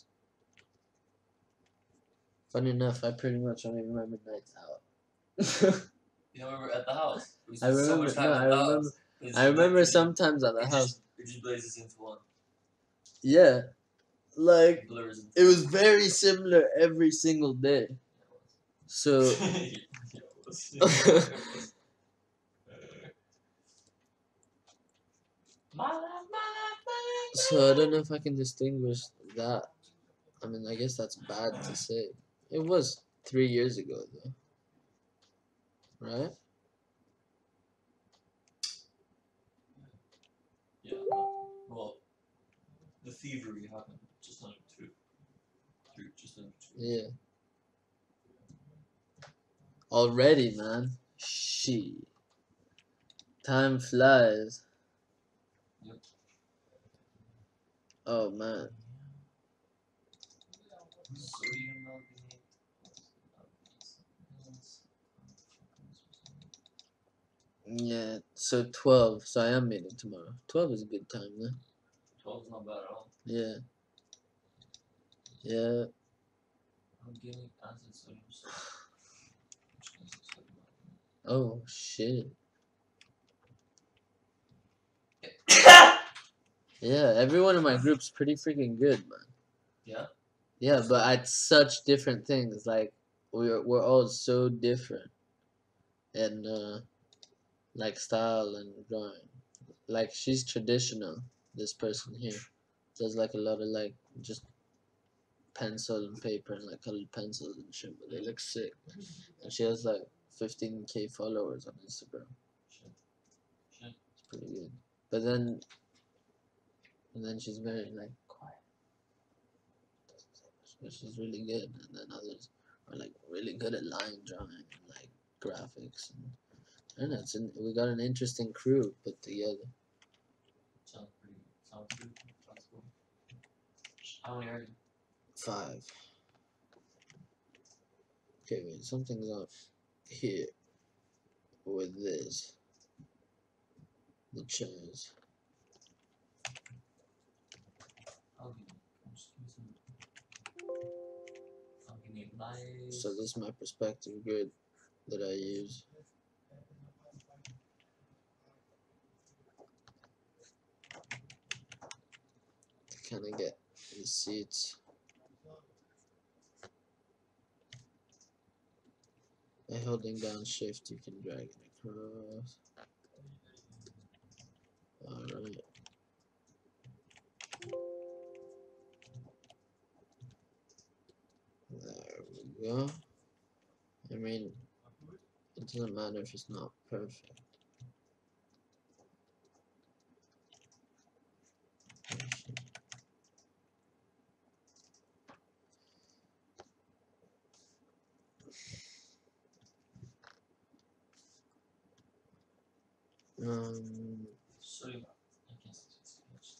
S1: Funny enough, I pretty much only remember nights out.
S2: You don't remember at the house? We
S1: I
S2: spent so
S1: remember.
S2: much time
S1: No,
S2: at
S1: I
S2: the
S1: remember.
S2: house. It's
S1: I
S2: just
S1: remember
S2: literally-
S1: sometimes at the
S2: it
S1: house.
S2: Just, it just blazes into one.
S1: Yeah, like
S2: It blurs into
S1: it was very similar every single day. So.
S2: Yeah, it was. Yeah, it was. My life, my life, my life.
S1: So I don't know if I can distinguish that. I mean, I guess that's bad to say. It was three years ago, though. Right?
S2: Yeah, no. Well, the thievery happened just under two. Three, just under two.
S1: Yeah. Already, man. She. Time flies.
S2: Yep.
S1: Oh, man.
S2: Sodium alginate.
S1: Yeah, so twelve. So I am meeting tomorrow. twelve is a good time, though.
S2: twelve is not bad at all.
S1: Yeah. Yeah.
S2: Organic acid sodium sulfate. Which is sodium alginate.
S1: Oh, shit. Yeah, everyone in my group's pretty freaking good, man.
S2: Yeah?
S1: Yeah, but at such different things. Like, we're, we're all so different. And, uh, like, style and drawing. Like, she's traditional, this person here. Does, like, a lot of, like, just pencil and paper and, like, colored pencils and shit. But they look sick. And she has, like, fifteen K followers on Instagram.
S2: Shit. Shit.
S1: It's pretty good. But then, and then she's very, like, quiet. Doesn't say much, but she's really good. And then others are, like, really good at line drawing and, like, graphics. And, I don't know, it's an, we got an interesting crew put together.
S2: Sounds pretty sounds good. Sounds cool. How many are you?
S1: Five. Okay, wait, something's off here with this. The chairs.
S2: Alginate. I'm just using alginate knives.
S1: So this is my perspective grid that I use. To kind of get the seats. By holding down shift you can drag it across. Alright. There we go. I mean, it doesn't matter if it's not perfect. Um,
S2: Sodium. I guess it's it's-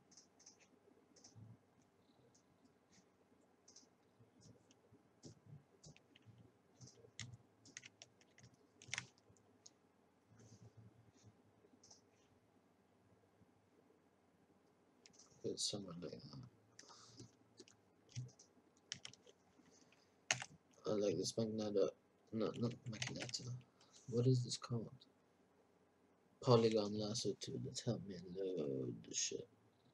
S1: it's somewhere like that. I like this magneto. No, not magneto. What is this called? Polygon lasso tool. Let's help me load the shit.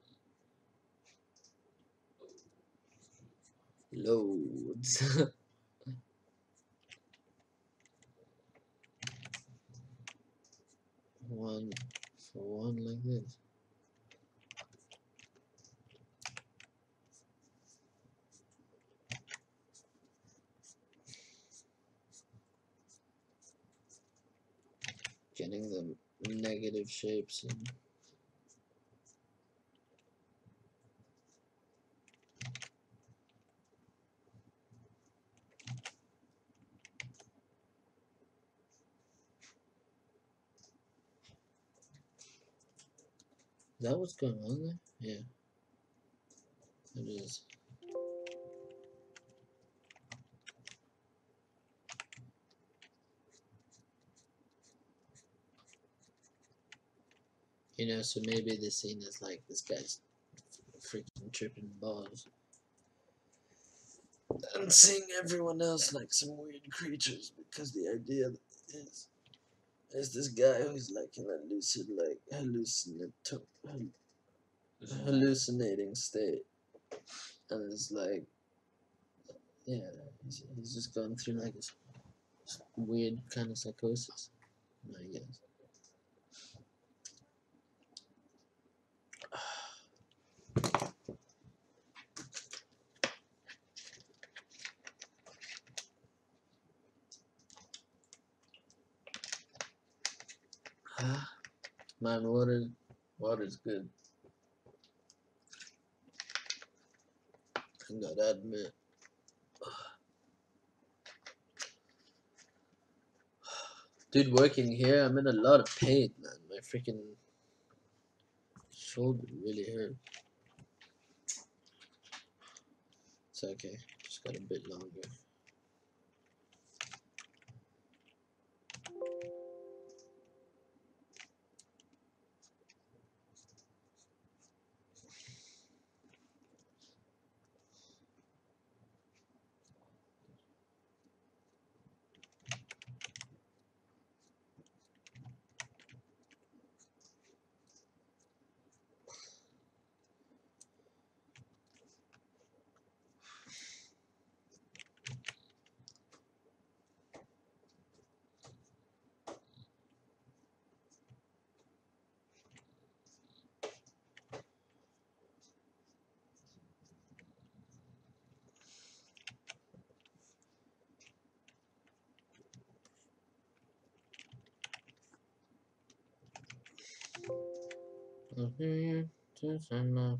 S1: Loads. One for one like this. getting the negative shapes and is that what's going on there? Yeah, it is. You know, so maybe the scene is like this guy's freaking tripping balls and seeing everyone else like some weird creatures because the idea is is this guy who's like in a lucid, like hallucinato- hallucinating state, and it's like, yeah, he's, he's just going through like this weird kind of psychosis, I guess. Man, water, water's good. I gotta admit. Dude, working here, I'm in a lot of pain, man. My freaking shoulder really hurt. It's okay. Just got a bit longer. Okay, just enough.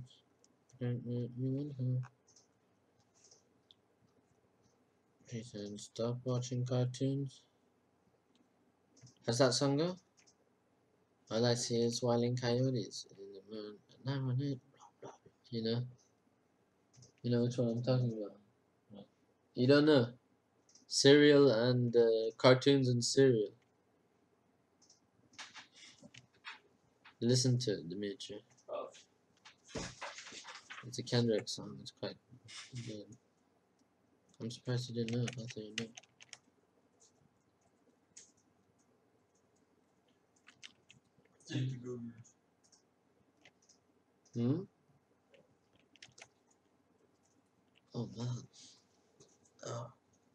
S1: He said, stop watching cartoons. How's that song go? All I see is wilding coyotes in the moon. And I want it. You know? You know which one I'm talking about? You don't know? Cereal and uh, cartoons and cereal. Listen to it, Dimitri.
S2: Oh.
S1: It's a Kendrick song. It's quite good. I'm surprised you didn't know. I thought you knew. Hmm? Oh man. Oh.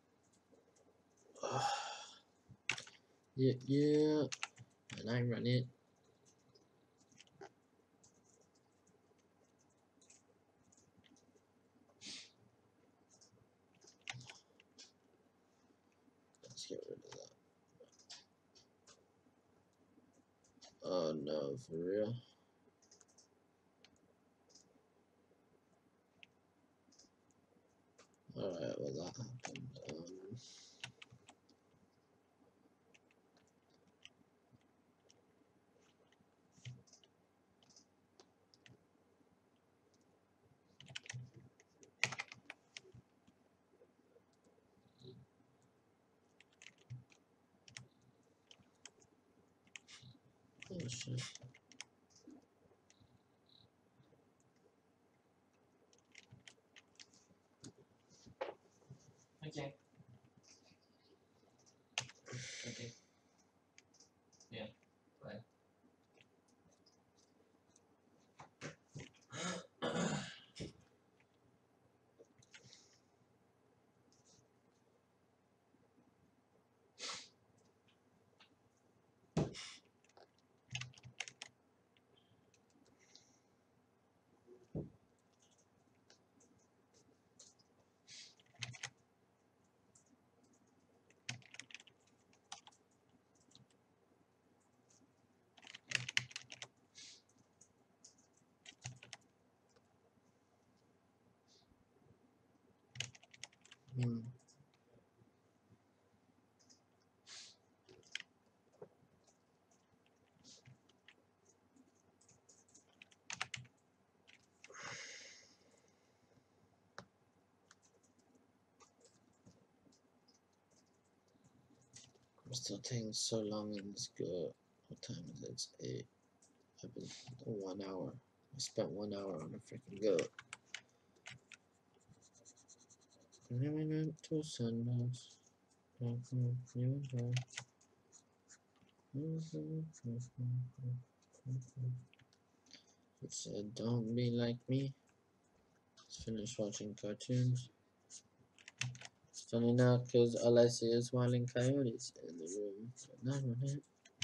S1: Oh. Yeah, yeah. And I run it. Let's get rid of that. Oh no, for real? Alright, well that happened. Um, oh shit.
S2: Okay. Okay. Yeah. Bye.
S1: Still taking so long in this go. What time is it? It's eight. I've been one hour. I spent one hour on a freaking go. Never went to sunrise. It said, "Don't be like me." Let's finish watching cartoons. It's funny now because all I see is Wilding Coyotes in the room. Not on it.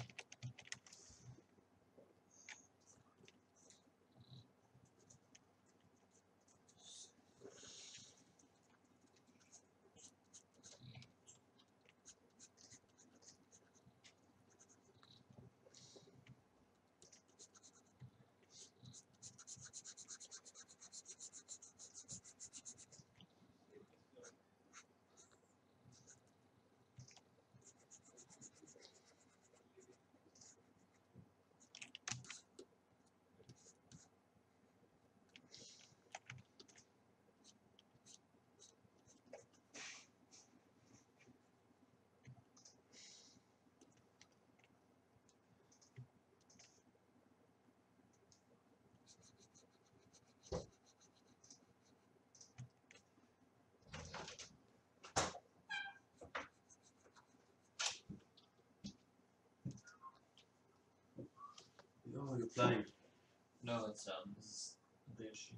S3: Oh, you're playing.
S2: No, it's um, this is the issue.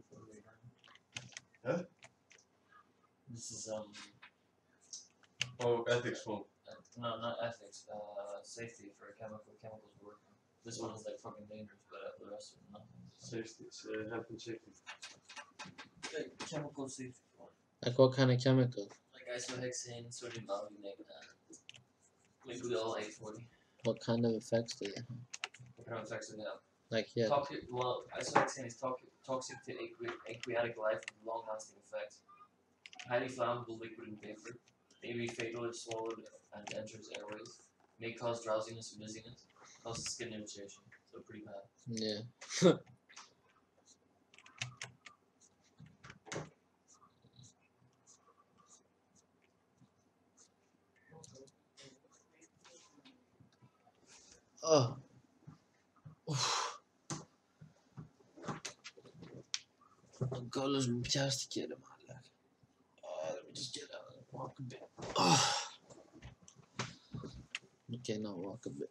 S3: Huh?
S2: This is um,
S3: Oh, ethics one.
S2: uh, no, not ethics. Uh, safety for chemical chemicals we're working on. This one is like fucking dangerous, but uh, the rest are not.
S3: Safety, it's uh, health and safety.
S2: Like chemical safety one.
S1: Like what kind of chemical?
S2: Like isohexane, sodium albumate, and liquid L eight forty.
S1: What kind of effects do they have?
S2: What kind of effects do they have?
S1: Like, yeah.
S2: Toxic, well, isohexane is toxic, toxic to aqu- aquatic life with long-lasting effects. Highly flammable liquid in paper. May be fatal if swallowed and enters airways. May cause drowsiness or dizziness. Causes skin irritation. So pretty bad.
S1: Yeah. Oh. Golos mu plastik yerim hala. Oh, let me just get out and walk a bit. Oh. Okay, now walk a bit.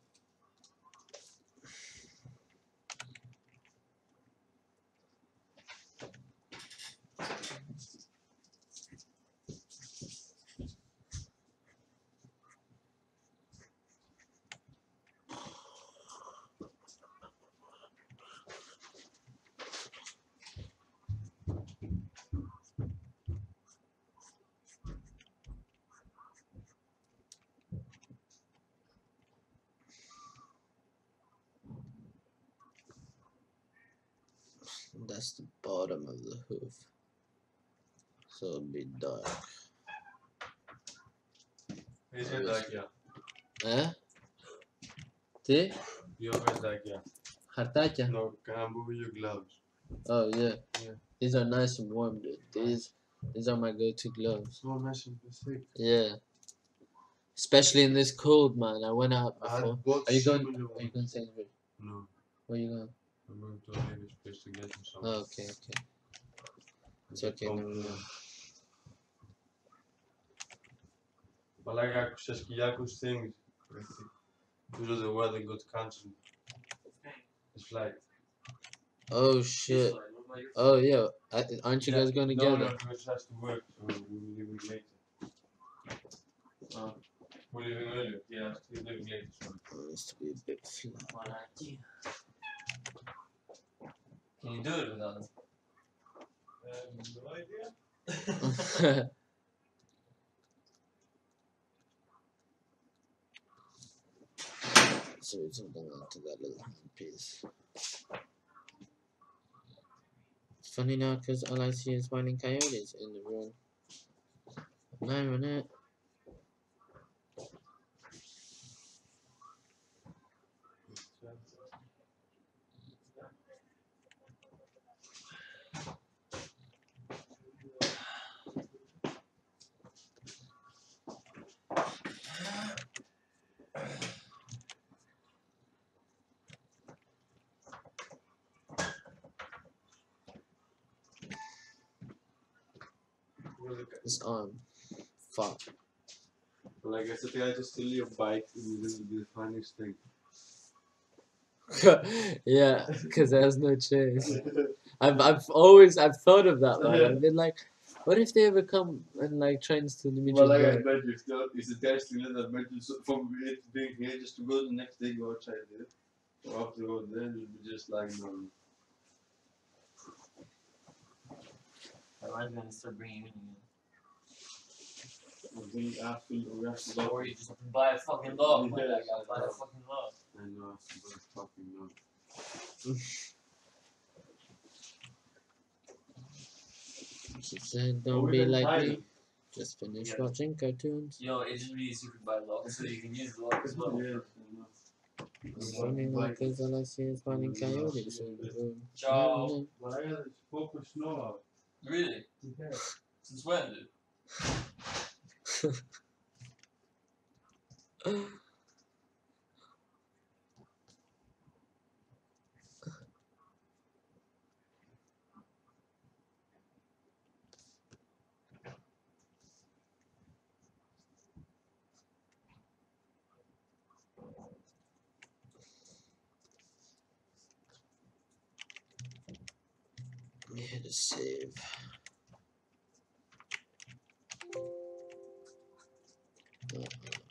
S1: That's the bottom of the hoof. So it'll be dark.
S3: Is it like yeah?
S1: Eh? T?
S3: You always like yeah.
S1: Hartacha?
S3: No, can move your gloves.
S1: Oh yeah.
S3: Yeah.
S1: These are nice and warm, dude. These these are my go-to gloves.
S3: So nice and thick.
S1: Yeah. Especially in this cold, man. I went out
S3: I
S1: before.
S3: had bought
S1: Are you going?
S3: similar
S1: Are you
S3: ones.
S1: going to Sainsbury's?
S3: No,
S1: Where are you going?
S3: I'm going to a neighbor's place to get them some.
S1: Oh, okay, okay. It's okay,
S3: Tom-
S1: never mind.
S3: Maar like I says Kiyaku's thing, due to the weather got cancelled. His flight.
S1: Oh shit.
S2: What about your
S1: Oh yeah. I, aren't you
S3: Yeah,
S1: guys going
S3: no,
S1: together?
S3: No, because he has to work, so we're leaving later.
S2: Uh,
S3: We're leaving earlier. Yeah, we're leaving later. So.
S1: Oh, it needs to be a bit flat.
S2: Malaki. Can you do it without them?
S3: Um, no idea.
S1: So it's something onto that little piece. It's funny now because all I see is Wilding Coyotes in the room. Nine minute.
S3: was it?
S1: His arm. Fuck.
S3: Like I said, the guy just steal your bike and this is the funniest thing.
S1: Yeah, because there's no chase. I've I've always I've thought of that, man. I've been like, what if they ever come and like try and steal Dimitri's
S3: Well, like I
S1: bike?
S3: bet you, if the, if the guy stealing that, bet you, so from it being here just to go the next day go outside there, or after go there, it would be just like normal.
S2: I'm gonna start bringing him in again.
S3: I think after we have to
S2: Or you just buy a fucking log, my
S3: Yes.
S2: guy. Buy a fucking log.
S3: I know, but fucking no.
S1: She said,
S3: But
S1: "Don't
S3: we
S1: be
S3: can
S1: like
S3: try
S1: me.
S3: them.
S1: Just finish
S2: Yeah.
S1: watching cartoons."
S2: Yo, it's just really easy to buy logs, so you can use the log as well.
S3: Yes, I know.
S1: Swimming like this, all I see is finding coyotes in the room.
S2: Ciao.
S3: Well, I got a spoke with snow out.
S2: Really?
S3: Yeah.
S2: Since when, dude?
S1: Yeah, to save. Uh,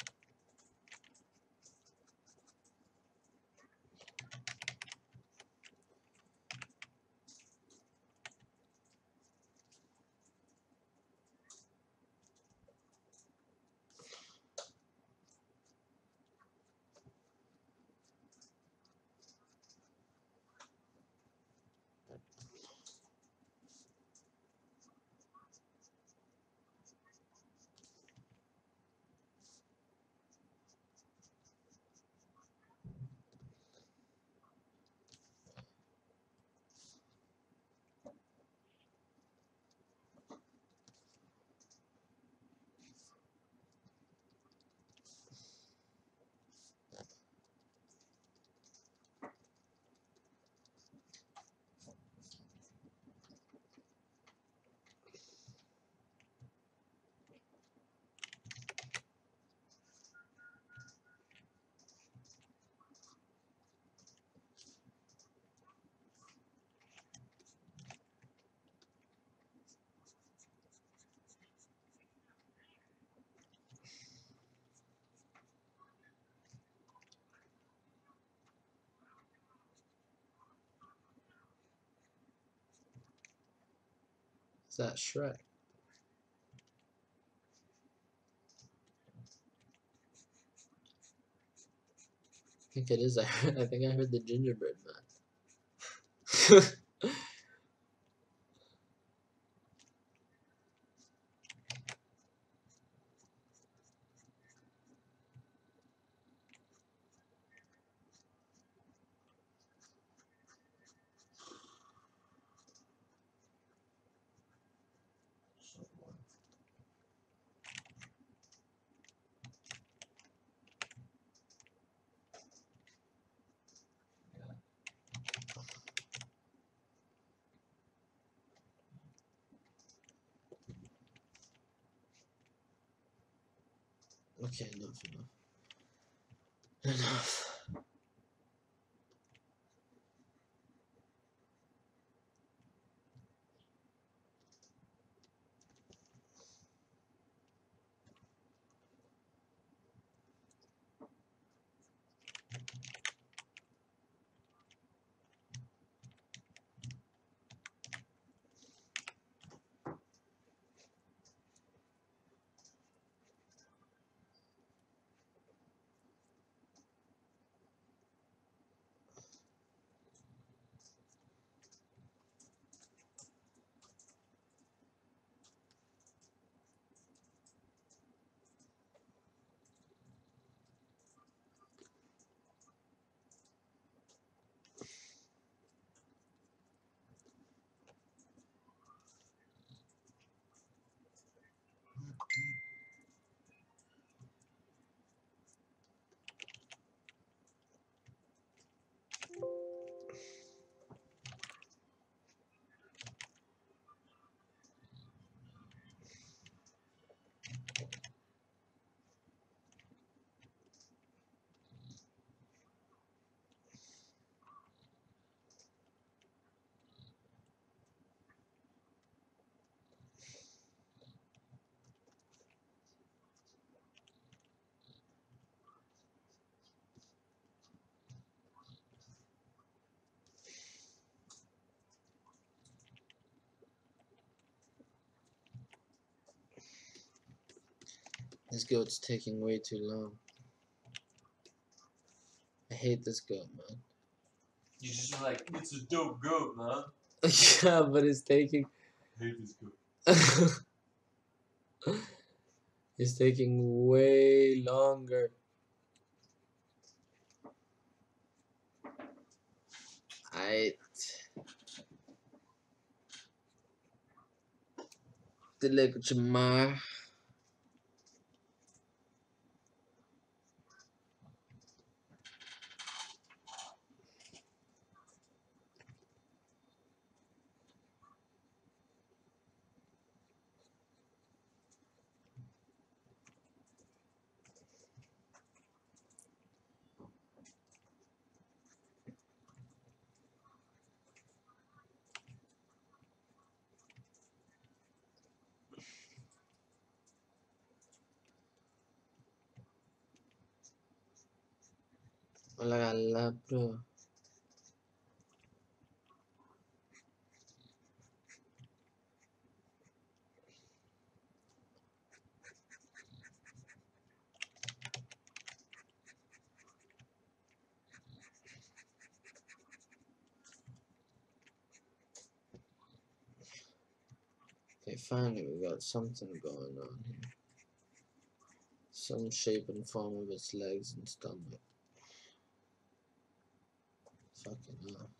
S1: Is that Shrek? I think it is. I heard, I think I heard the gingerbread man. Okay, enough, enough. Enough. This goat's taking way too long. I hate this goat, man.
S2: You just like, it's a dope goat, man.
S1: Yeah, but it's taking.
S3: I hate this goat.
S1: It's taking way longer. I. Dilek Jamar. Wala kala, bro. Okay, finally we got something going on here. Some shape and form of its legs and stomach. Fucking hell.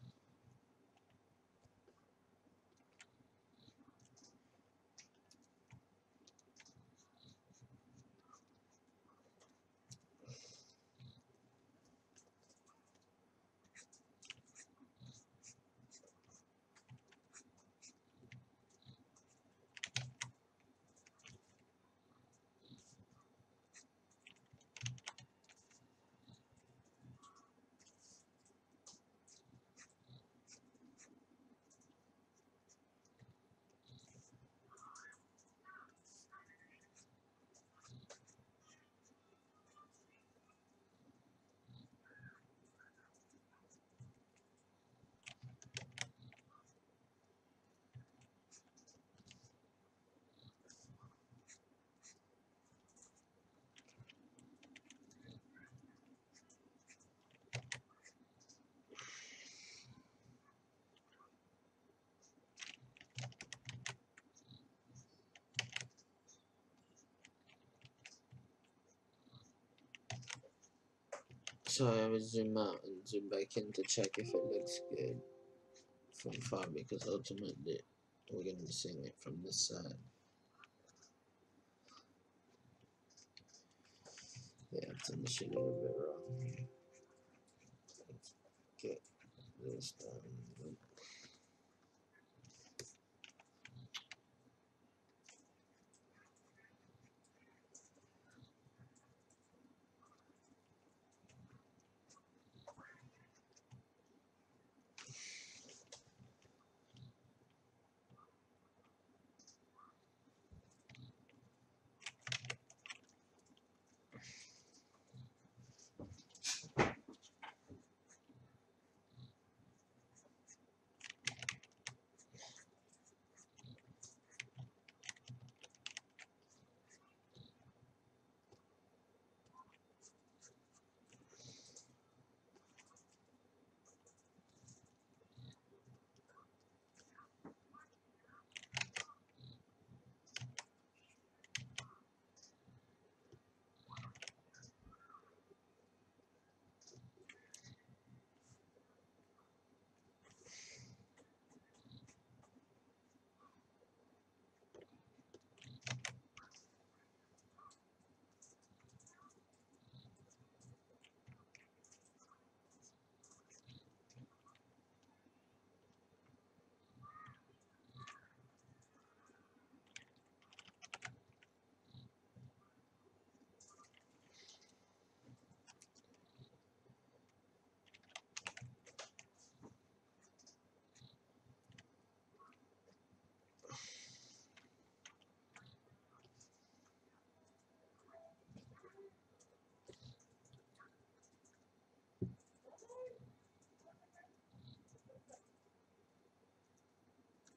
S1: So I will zoom out and zoom back in to check if it looks good from far, because ultimately we're gonna be seeing it from this side. Yeah, I've done this shit a little bit wrong here. Let's get this done.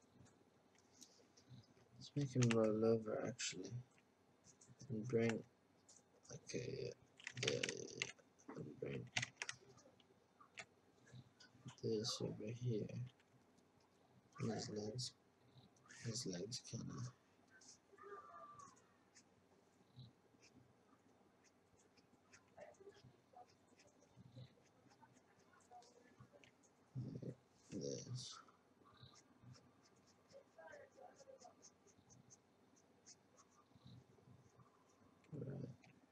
S1: Let's make him roll over actually and bring Okay, yeah, yeah, yeah, yeah. Bring this over here. His legs, his legs kind of. This. Right.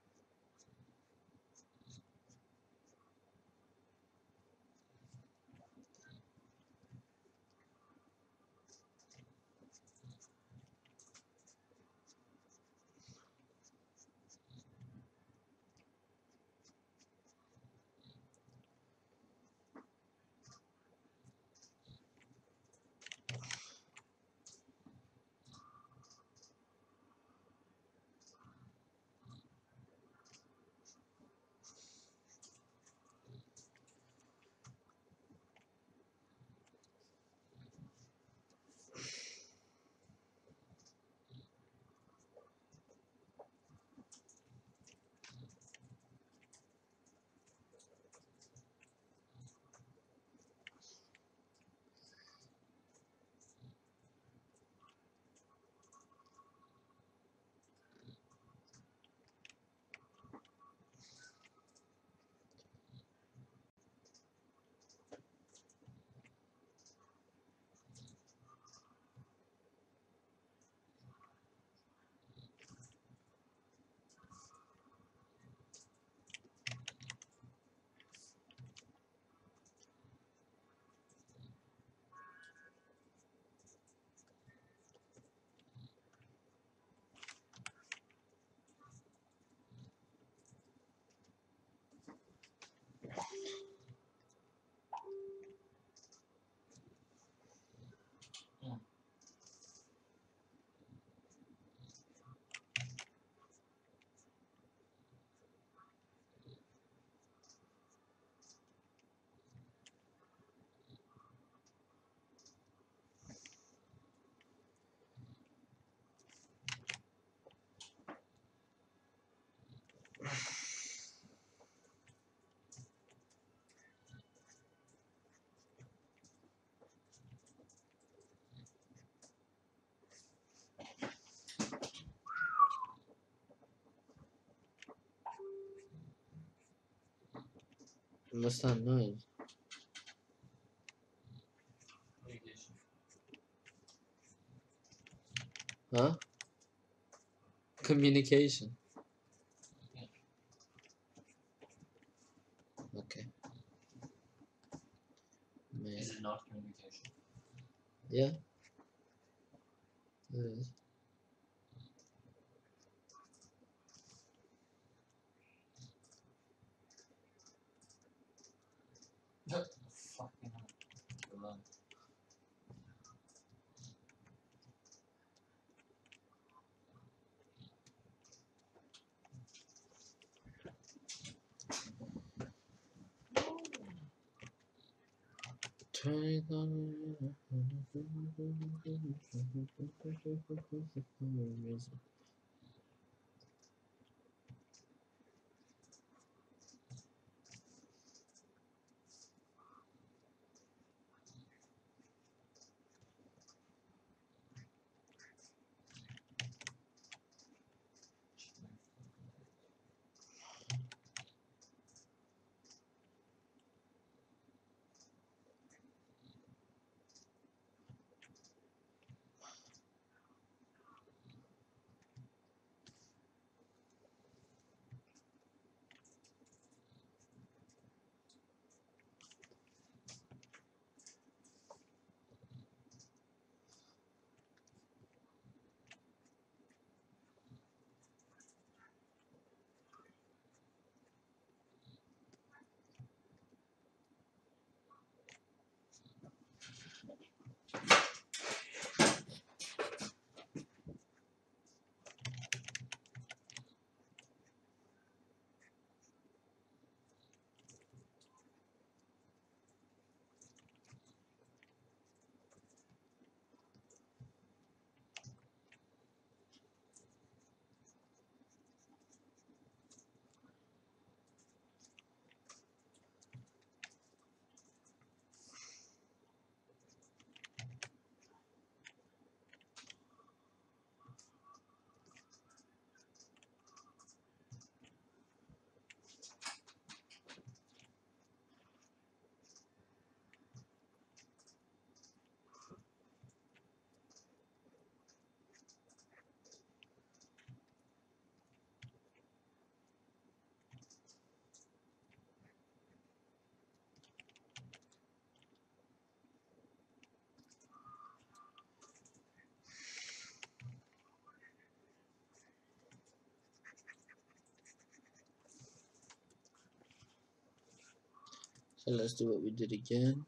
S1: What's that noise?
S2: Communication.
S1: Huh? Communication.
S2: Yeah.
S1: Okay. Man.
S2: Is it not communication?
S1: Yeah. It is.
S2: Fucking hell. Good luck.
S1: Turn it on. So let's do what we did again.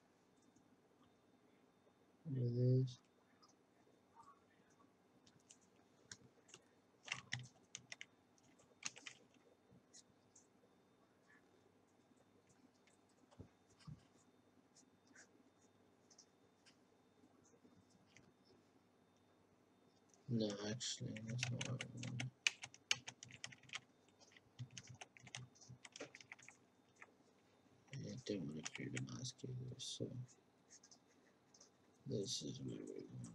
S1: Do this. No, actually, that's not what I want. I didn't want to create a mask either, so this is where we're going.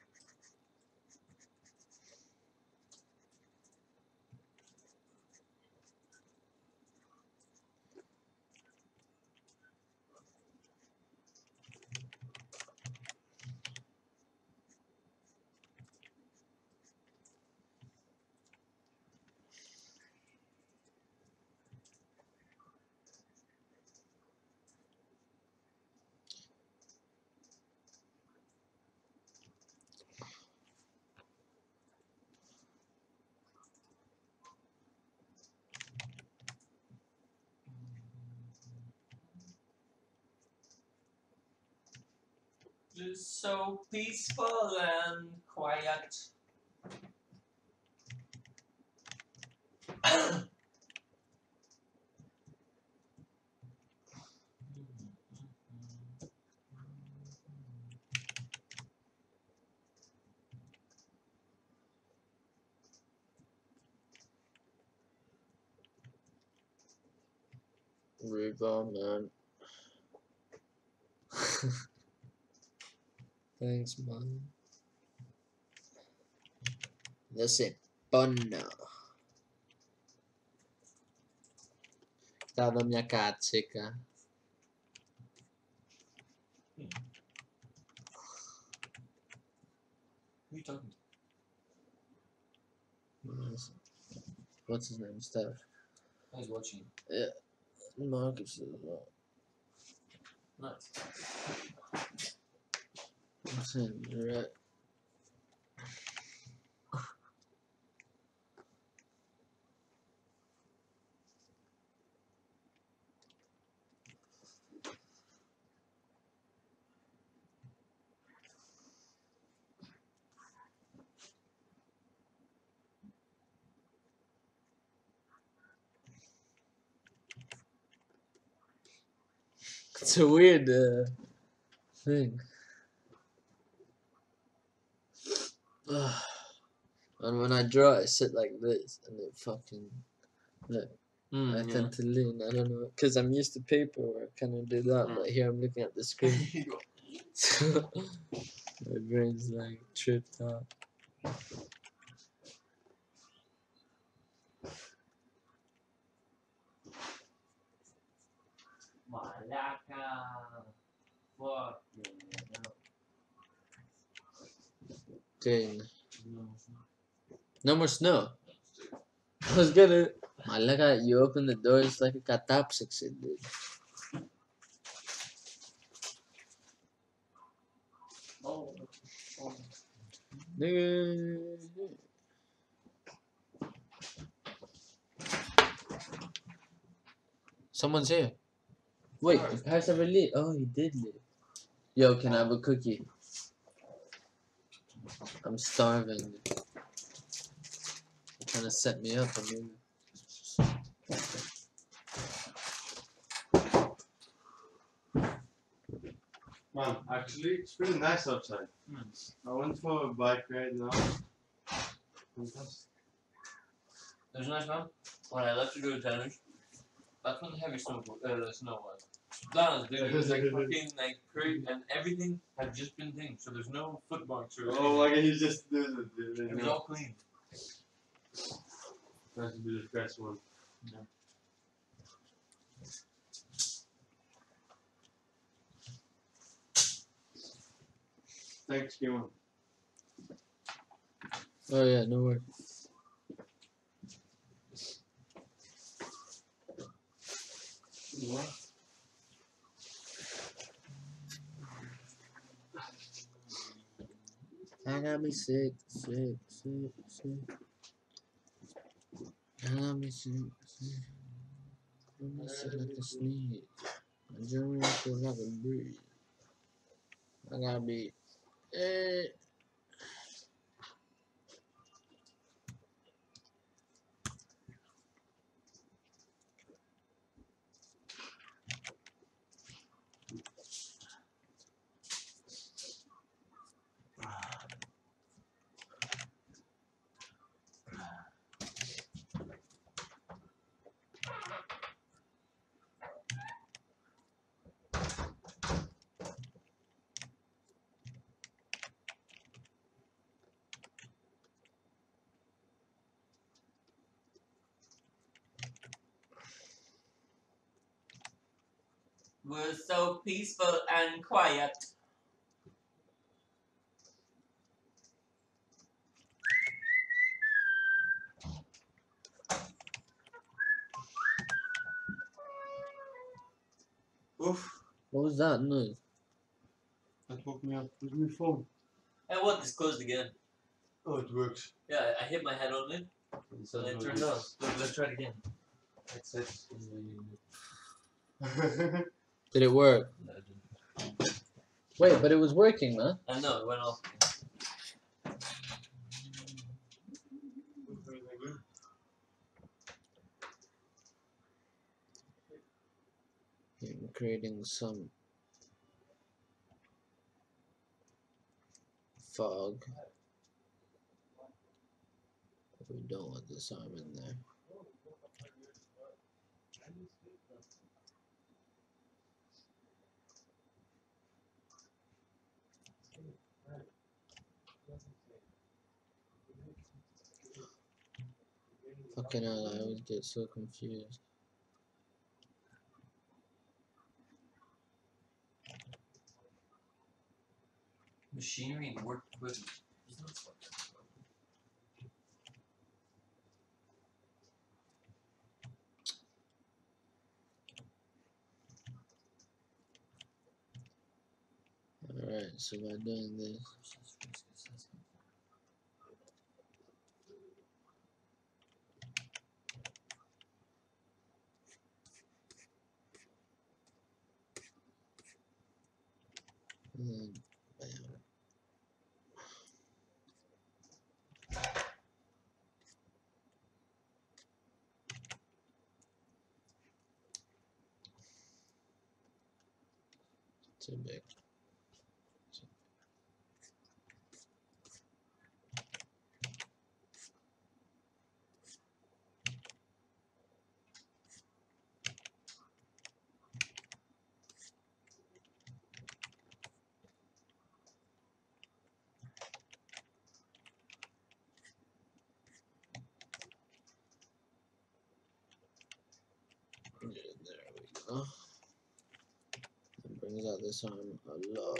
S2: Just so peaceful and quiet.
S1: River, man. Thanks, man. That's it. Bunna. Tava minha cazzica.
S2: Who are you talking
S1: Yes. What's his name? Steph.
S2: to? Who's watching?
S1: Yeah. Marcus as well.
S2: Nice.
S1: That's him, you're right. It's a weird uh, thing. And when I draw, I sit like this, and it fucking look.
S2: Mm,
S1: I tend to lean. I don't know, cause I'm used to paper where I kind of do that,
S2: Mm.
S1: but here I'm looking at the screen, so my brain's like tripped out.
S2: Malaca. Fuck.
S1: Dang.
S2: No.
S1: No more snow. I was gonna. Malaga, you open the door, it's like a catapsic shit, dude.
S2: Oh. Oh.
S1: Nigga. Someone's here. Wait, the Paris ever leave? Oh, he did leave. Yo, can I have a cookie? I'm starving. You're trying to set me up, I mean.
S3: Man, actually, it's pretty nice outside.
S2: Mm.
S3: I went for a bike ride now. Fantastic.
S2: There's a nice man. When I left to go to tennis, that's when the heavy snow, uh, the snow was. That dude, it was like fucking like crazy, and everything had just been things, so there's no footmarks or anything.
S3: Oh my god, he just did it. Dude.
S2: It was all clean.
S3: That should be the first one.
S2: Yeah.
S3: Thanks, Kimon.
S1: Oh, yeah, no worries.
S3: What?
S1: I got me sick, sick, sick, sick. I got me sick, sick. I'm sick like a sneeze. My German feels like a breeze. I gotta be. Eh.
S4: We're so peaceful and quiet.
S3: Oof.
S1: What was that noise?
S3: That woke me up. Where's my phone?
S2: Hey, what? This closed again.
S3: Oh, it works.
S2: Yeah, I hit my head on it,
S3: It's
S2: and
S3: not
S2: it
S3: what
S2: turned
S3: it
S2: on.
S3: is.
S2: Look, let's try it again.
S3: It's it.
S1: Did it work?
S2: No, it didn't.
S1: Wait, but it was working, man.
S2: I know, it went off.
S1: I'm creating some fog. We don't want this arm in there. Fucking hell, I always get so confused.
S2: Machinery and work equipment. There's no fucking
S1: Alright, so by doing this,
S2: process risk assessment.
S1: and then, bam. Too big. Yeah, there we go. That brings out this arm a lot.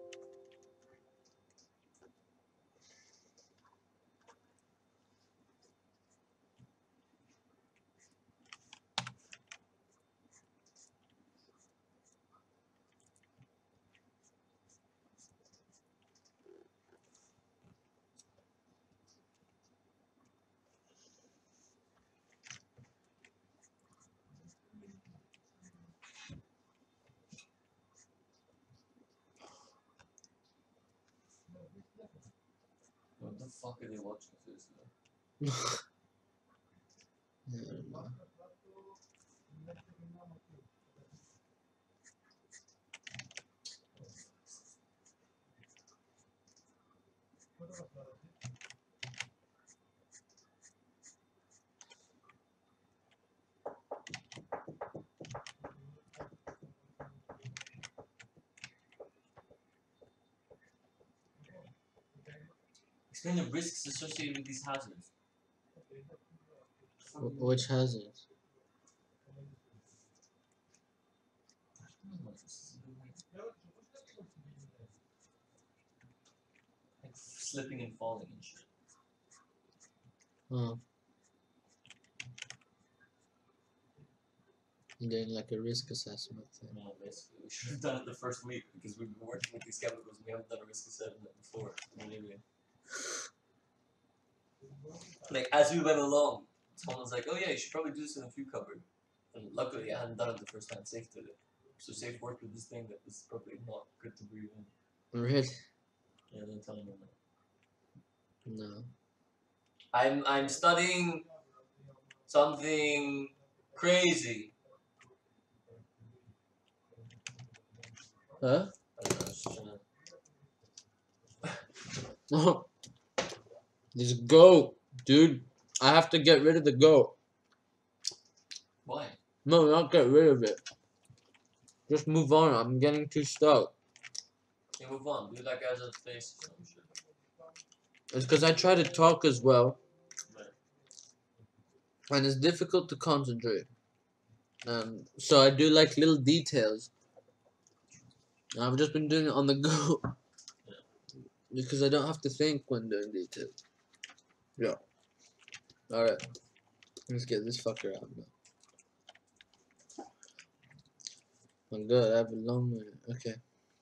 S2: What the fuck are they watching this though?
S1: I don't know.
S2: Explain the risks associated with these hazards.
S1: Wh- Which hazards?
S2: Like slipping and falling and shit.
S1: Oh. You're doing like a risk assessment thing.
S2: Yeah, basically. We should have done it the first week because we've been working with these chemicals and we haven't done a risk assessment before. Anyway. Like, as we went along, someone was like, oh yeah, you should probably do this in a few cupboard. And luckily I hadn't done it the first time Safe did it. so safe work with this thing that is probably not good to breathe in.
S1: Really?
S2: Yeah, don't tell anyone that.
S1: No.
S2: I'm I'm studying something crazy.
S1: Huh?
S2: I don't know, I was just trying to.
S1: This goat, dude. I have to get rid of the goat.
S2: Why?
S1: No, not get rid of it. Just move on. I'm getting too stuck.
S2: Okay, move on. Do that guy's face or some shit.
S1: It's because I try to talk as well,
S2: Right.
S1: and it's difficult to concentrate. Um, so I do like little details. I've just been doing it on the go because I don't have to think when doing details. Yeah. All right. Let's get this fucker out now. I'm good. I have a long minute. Okay.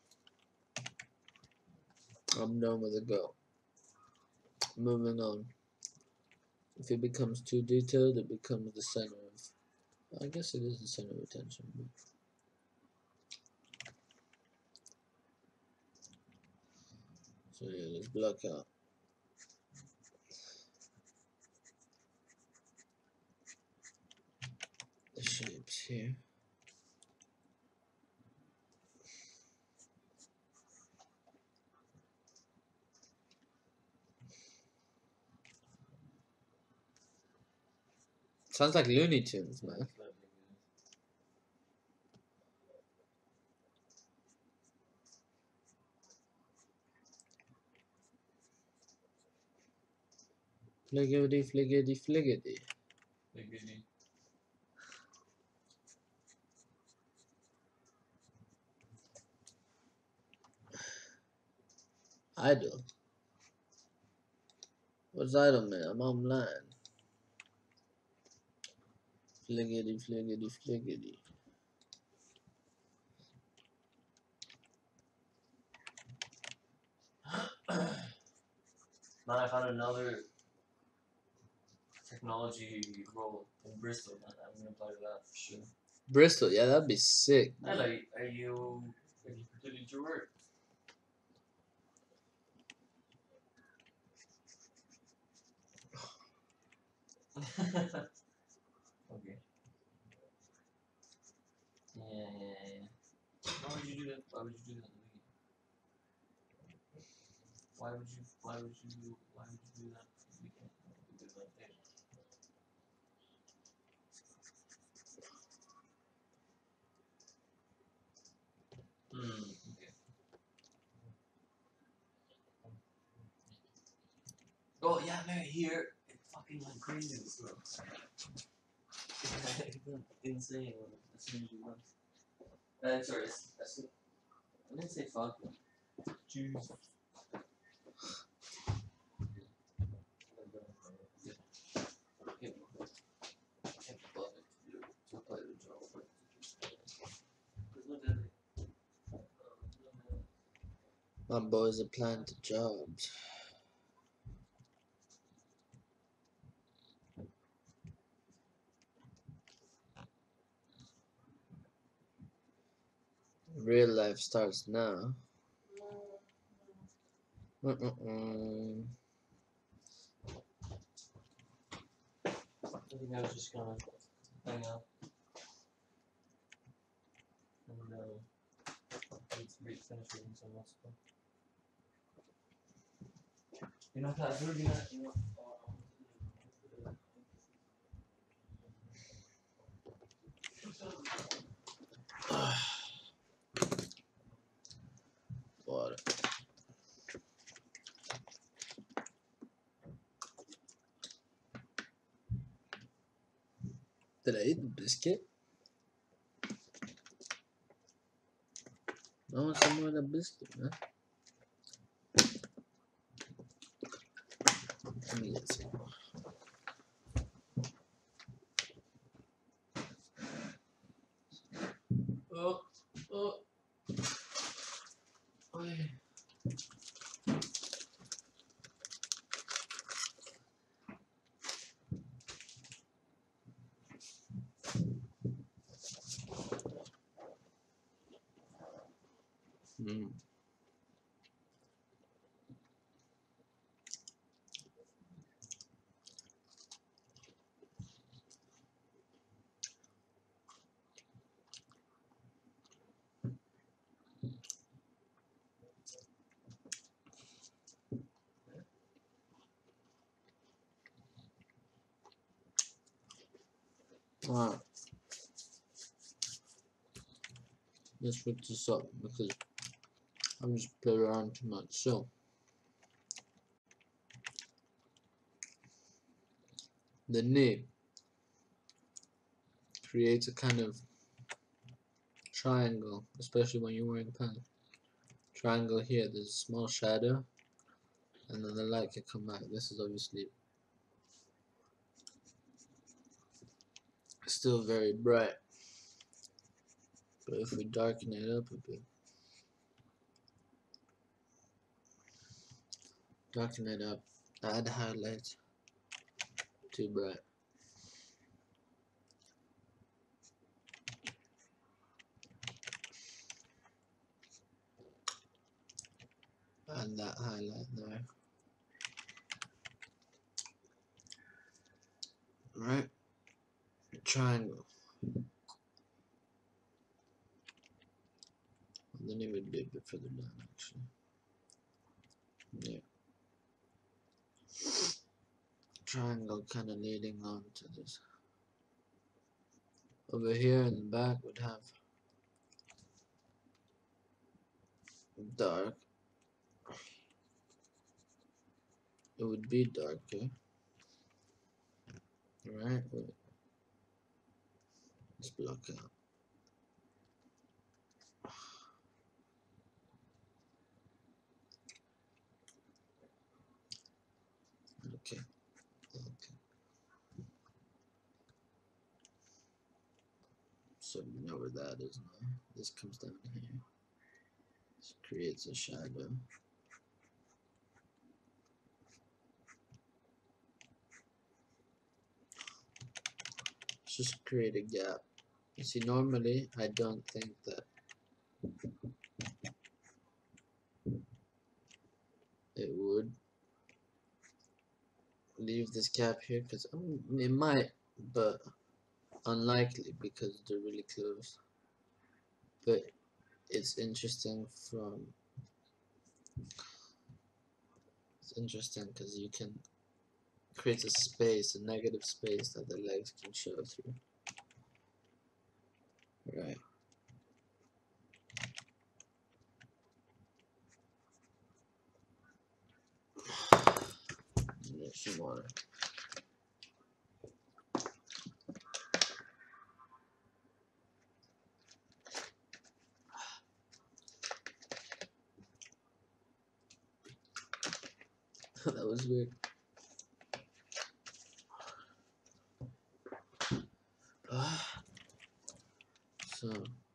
S1: I'm done with the go. Moving on. If it becomes too detailed, it becomes the center of. I guess it is the center of attention. But so yeah, let's block out. The shapes here. Sounds like Looney Tunes, man. Fliggity, fliggity, fliggity.
S2: Maybe.
S1: Idle. What's idle, man? I'm online. Fliggity, fliggity, fliggity.
S2: Man, I found another technology role in Bristol, man. I'm gonna apply to that for sure.
S1: Bristol, yeah, that'd be sick.
S2: Yeah, like, are you have you completed your work? Okay. Yeah, yeah, yeah. Why would you do that? Why would you do that? Why would you? Why would you? Why would you do that? We can't do that. Hmm. Okay. Oh yeah, man. Here it fucking went crazy this month. It went insane as soon as you went. Uh, sorry, it's- that's it. I didn't say fuck. Jeez.
S1: My boys applying to jobs. Real life starts now. Mm-mm-mm.
S2: I think I was just gonna hang out and uh, read, read, finish reading some more stuff. You know, Pat, we're gonna, you know,
S1: Water. Did I eat the biscuit? I want some more of that biscuit, man. Let me get some.
S2: oh, oh, oh, yeah.
S1: Mm. Alright, let's switch this up because I'm just playing around too much. So, the knee creates a kind of triangle, especially when you're wearing pants. Triangle here, there's a small shadow, and then the light can come back. This is obviously still very bright, but if we darken it up a bit, darken it up, add highlights, too bright. Add that highlight there. Right? Triangle. Then it would be a bit further down actually. Yeah. Triangle kind of leading on to this. Over here in the back would have dark. It would be darker. Right? Wait. Let's block out. Okay. Okay. So we know where that is now. This comes down here. This creates a shadow. Let's just create a gap. You see, normally I don't think that it would leave this gap here because um, it might, but unlikely because they're really close. But it's interesting from it's interesting because you can create a space, a negative space that the legs can show through. Right. There's some water. That was weird. So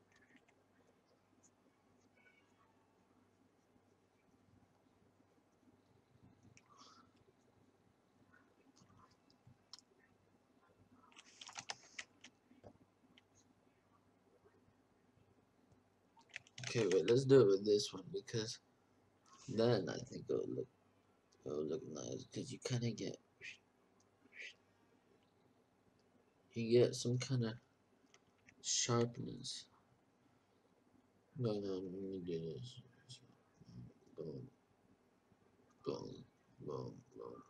S1: okay, wait, let's do it with this one because then I think it'll look it'll look nice because you kind of get you get some kind of sharpness. No, no, let me do this. Boom, boom, boom, boom.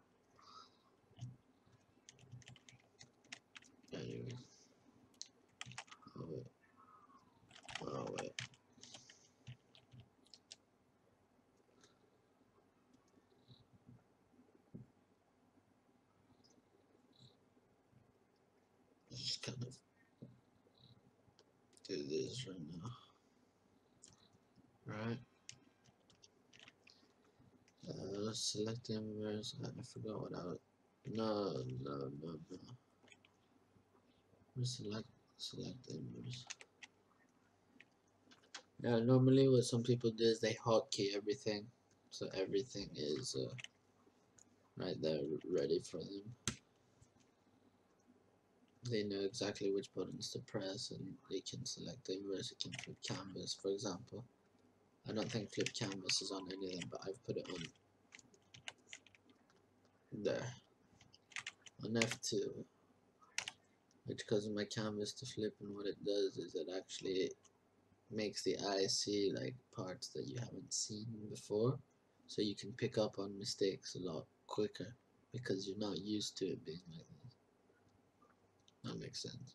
S1: Anyway. Oh wait. Oh wait. Let's just kind of do this right now. Right? Uh, let's select the inverse. I forgot what I would. No, no, no, no. Let's select, select the inverse. Yeah, normally what some people do is they hotkey everything. So everything is uh, right there ready for them. They know exactly which buttons to press and they can select the inverse. You can put canvas, for example. I don't think flip canvas is on any of them, but I've put it on there on F two, which causes my canvas to flip, and what it does is it actually makes the eye see like parts that you haven't seen before, so you can pick up on mistakes a lot quicker because you're not used to it being like this. That makes sense.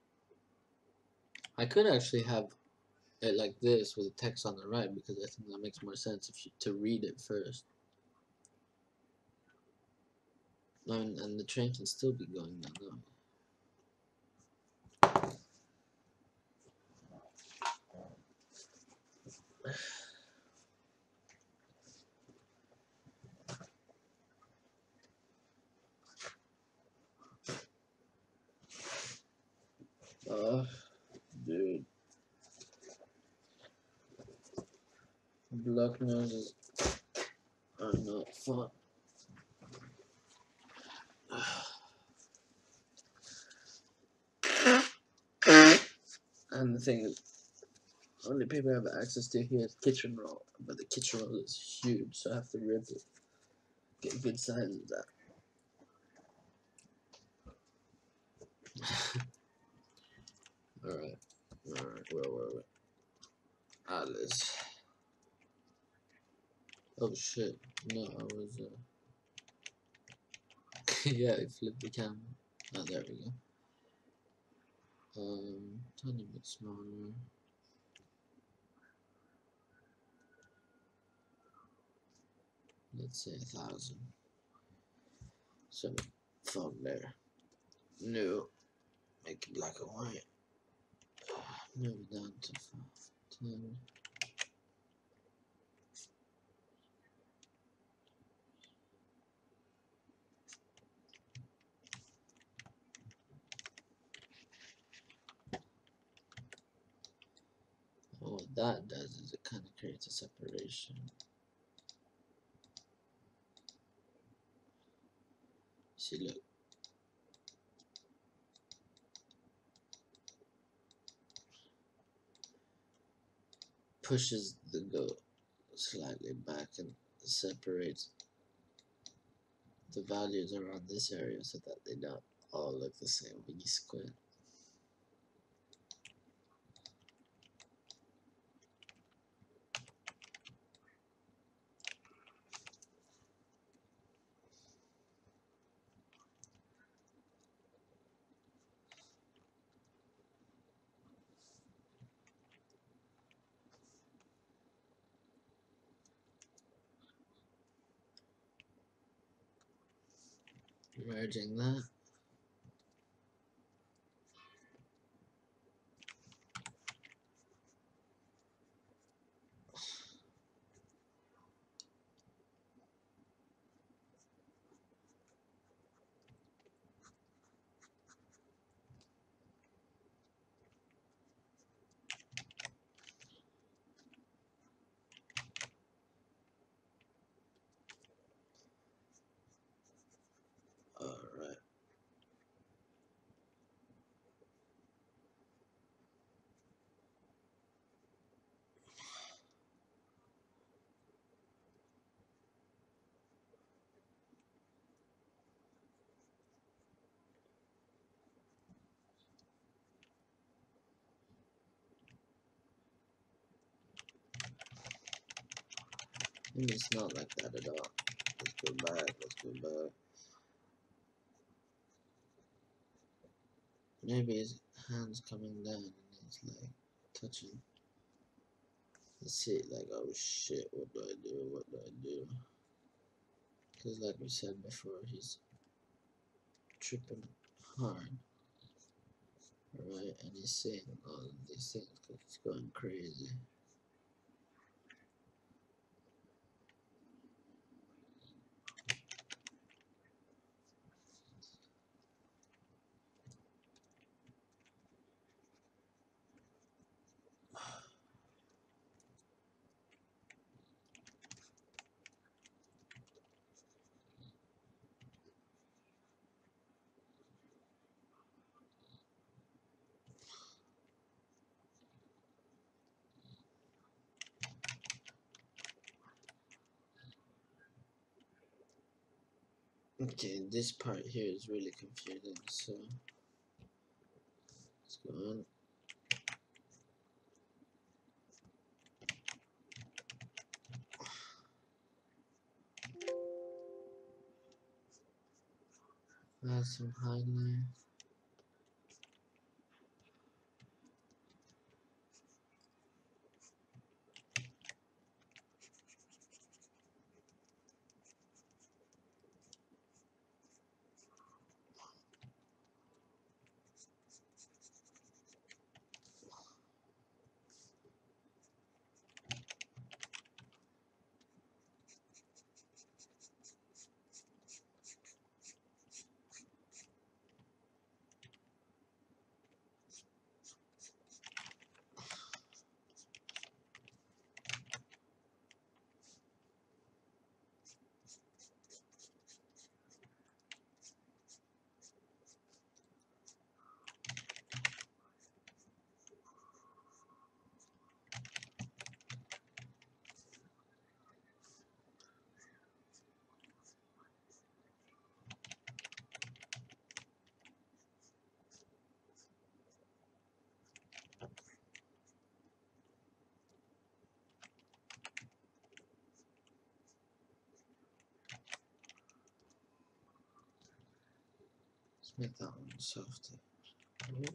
S1: I could actually have it like this with the text on the right because I think that makes more sense if you to read it first. And, and the train can still be going down though. Oh, dude. Block noses are not fun. And the thing is, only paper I have access to here is kitchen roll, but the kitchen roll is huge, so I have to rip it. Get a good size of that. Alright, alright, where were we? Alice. Oh shit, no, I was, uh... yeah, I flipped the camera. Oh, there we go. Um, tiny bit smaller. Let's say a thousand. So, fog there. No. Make it black and white. Move it down to five, ten. Oh, what that does is it kind of creates a separation. See, look. Pushes the goat slightly back and separates the values around this area so that they don't all look the same when you squint. Merging that. Alright. Maybe it's not like that at all. Let's go back, let's go back. Maybe his hand's coming down and it's like touching. Let's see, like, oh shit, what do I do, what do I do? Because like we said before, he's tripping hard. Right, and he's saying all of these things because he's going crazy. Okay, this part here is really confusing, so let's go on. Add some highlight. Let's make that one softer. Oh.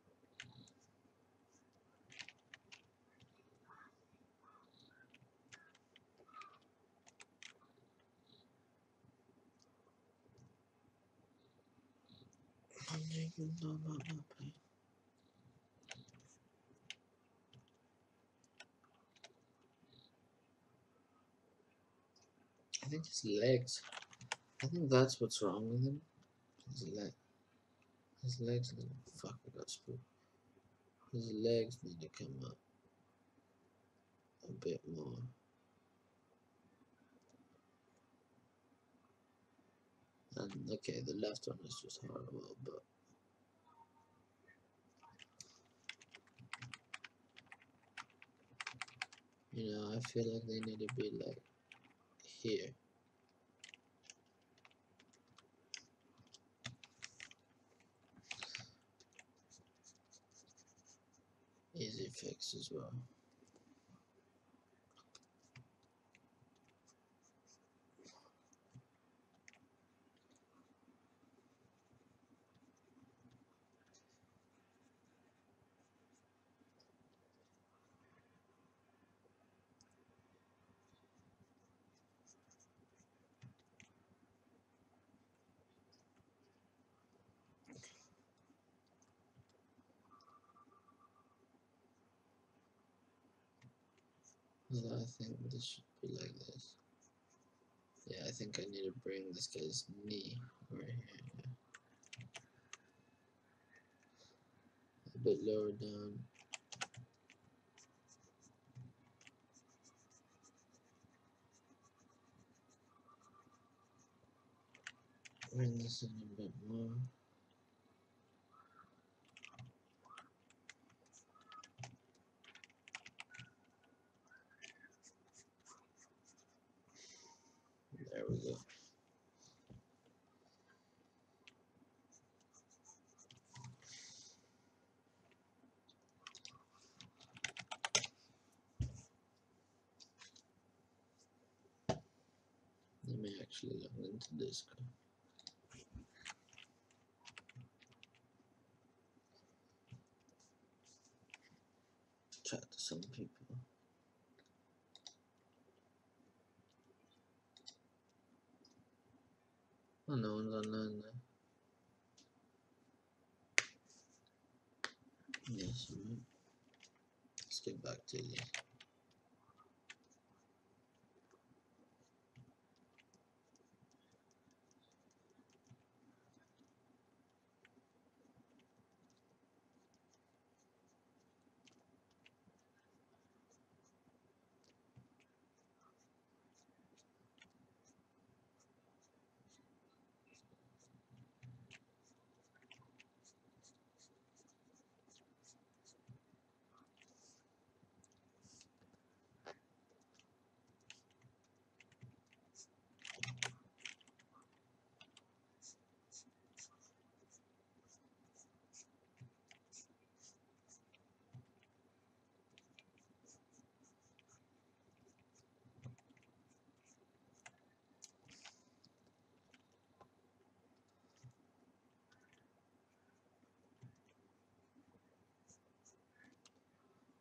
S1: I think his legs. I think that's what's wrong with him. His leg. His legs. Need, fuck, I got spooked. His legs need to come up a bit more. And okay, the left one is just horrible, but you know, I feel like they need to be like here. Easy fix as well. Well, I think this should be like this. Yeah, I think I need to bring this guy's knee right here. A bit lower down. Bring this in a bit more. There we go. Let me actually log into Discord. Chat to some people. Oh, no one's online there. Yes, right. Let's get back to this.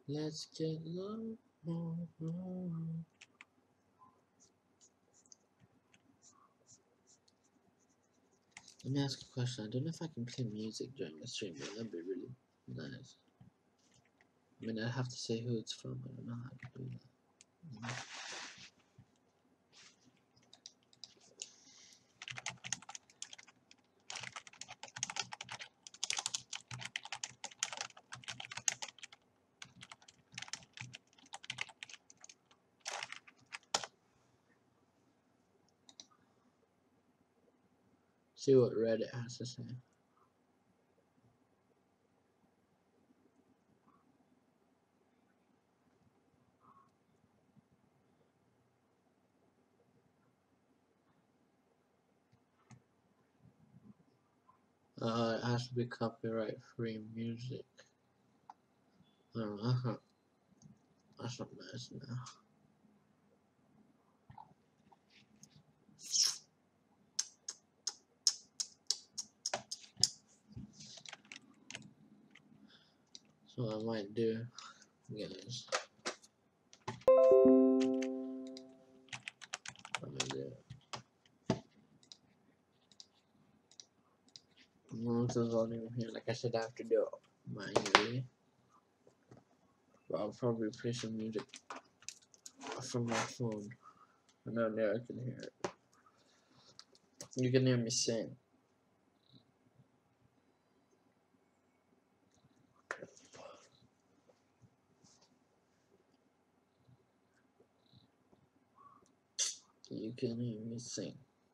S1: Let's get low. Let me ask a question. I don't know if I can play music during the stream, but that'd be really nice. I mean, I have to say who it's from. I don't know how to do that. Mm. See what Reddit has to say. Uh, it has to be copyright free music. I don't know. That's not, that's not nice now. So what I might do, guys. What I do. Monsters aren't even here. Like I said, I have to do it manually. But I'll probably play some music from my phone. And now there I can hear it. You can hear me sing. You can hear me sing.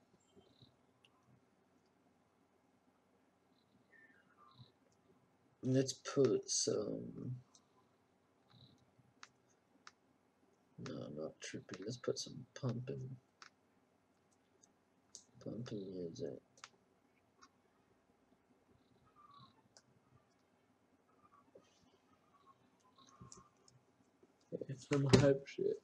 S1: Let's put some. No, not trippy. Let's put some pumping. Pumping music. It's some hype shit.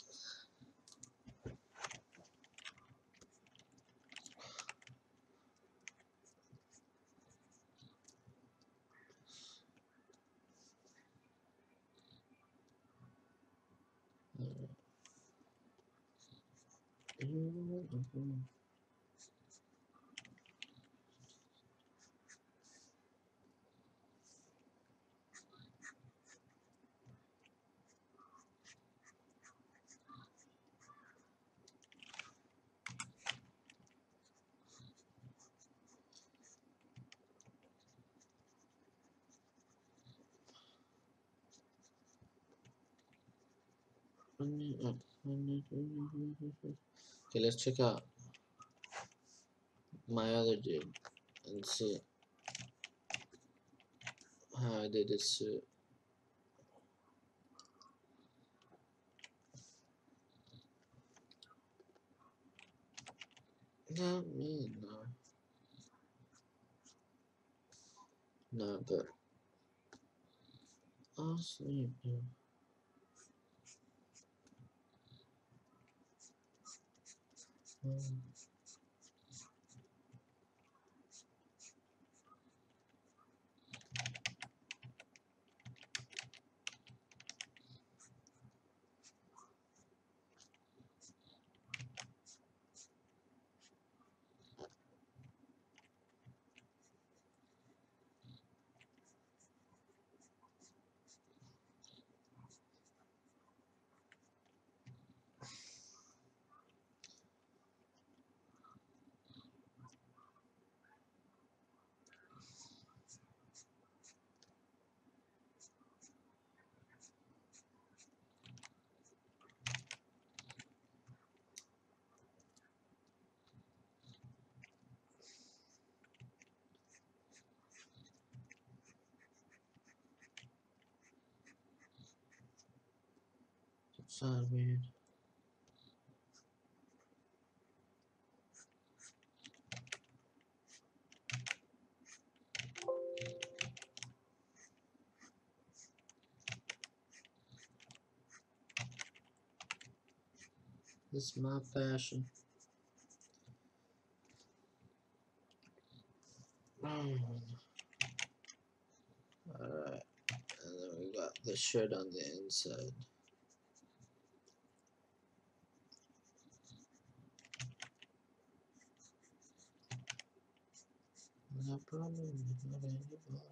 S1: Okay, let's check out my other dude and see how I did this suit. Not me, no. No, but I'll sleep. Yeah. Um, sounds weird. This is my passion. Alright, and then we got this shirt on the inside. No problem, not anymore.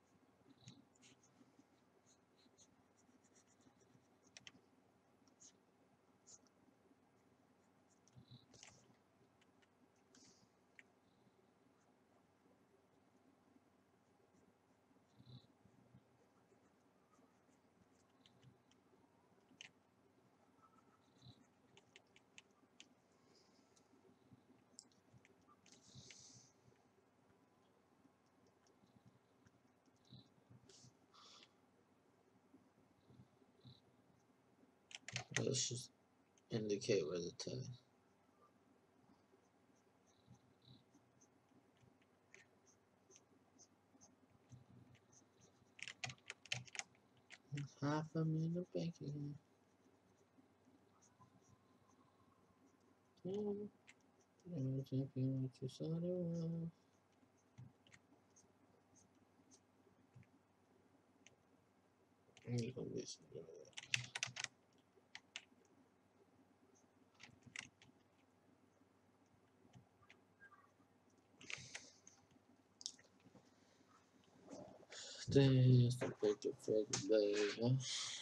S1: Let's just indicate where the tie. Half a minute baking. What you saw it was. You gonna be some good. There's the picture for the baby.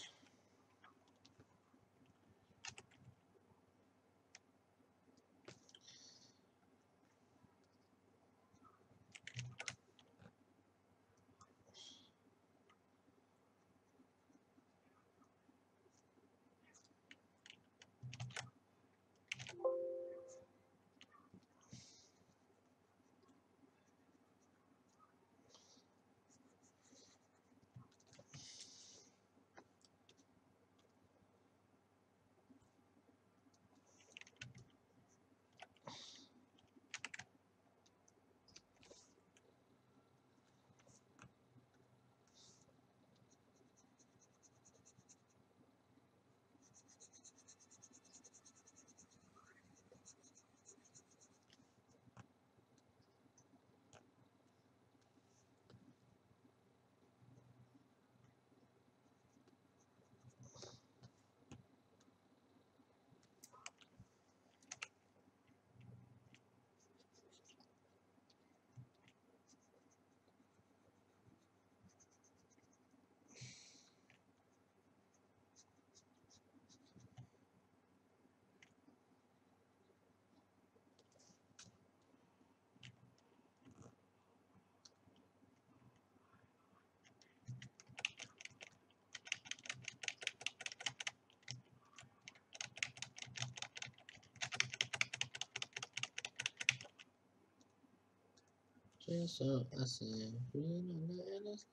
S1: Just so I see green on the endless.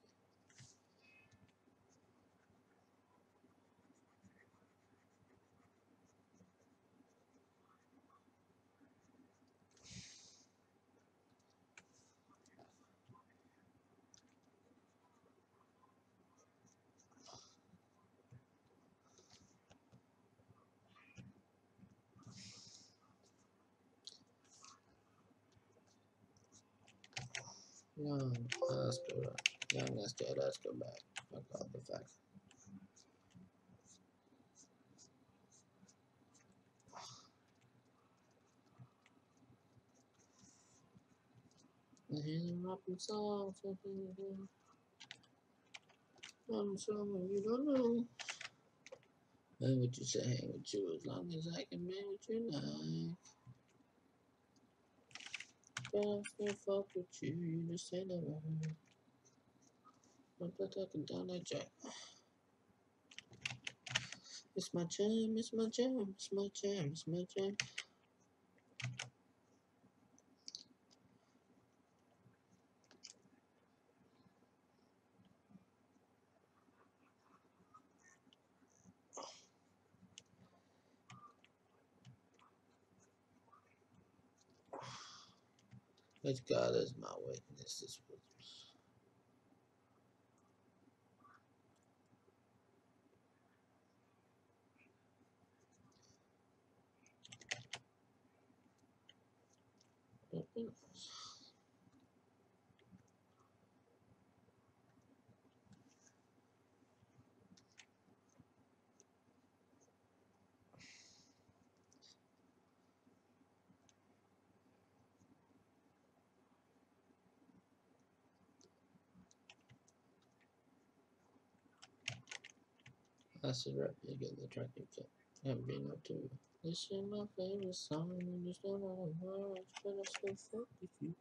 S1: Young, let's go back. Young, let's go, let's go back. Fuck all the facts. And here's a rapping song. I'm someone you don't know. Hey, what you say, hang with you as long as I can be with you now. But I still fuck with you, you just say the word. But I talking down that jack. It's my jam, it's my jam, it's my jam, it's my jam. Let God as my witness. This was That's the rap. You get the track you get. Haven't been up to. This is my favorite song. You just don't know the words, but I still fuck with you.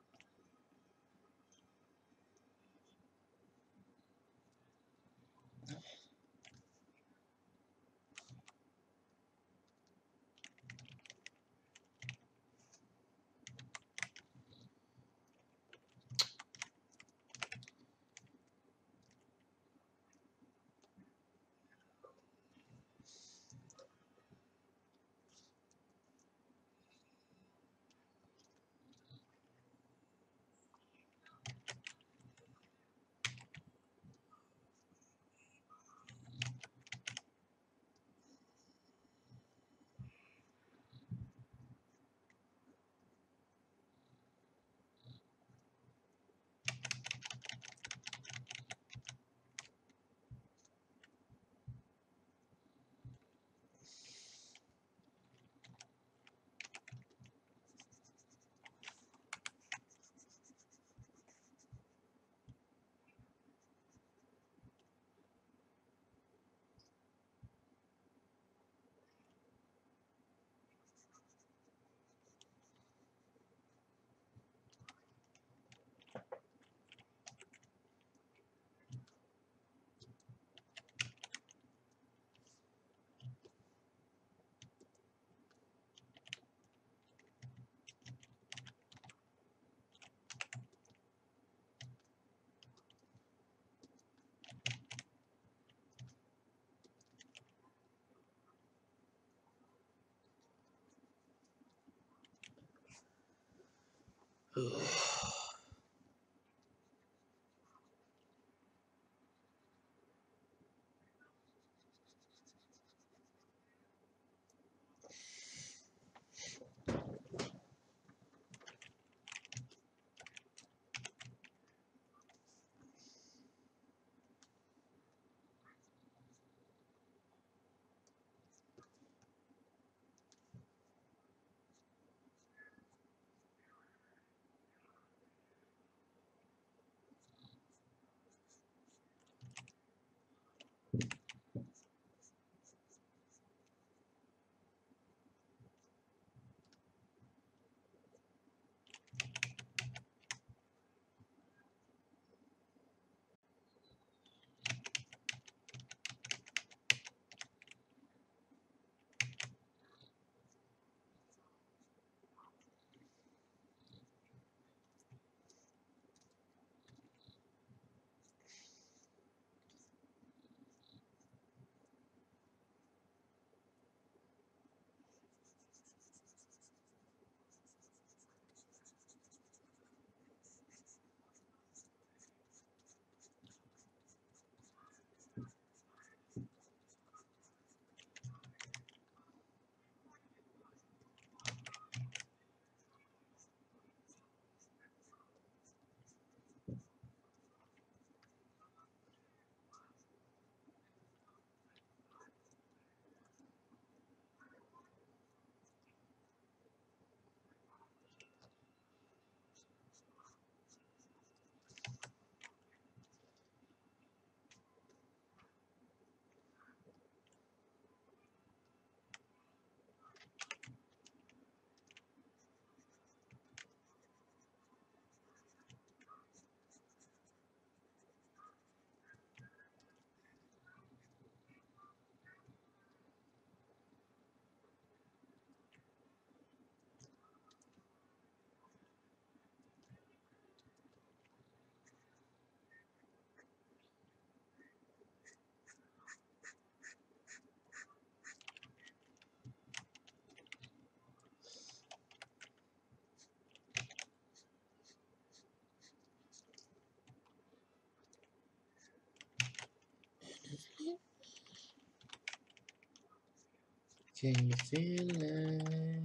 S1: Can you feel it?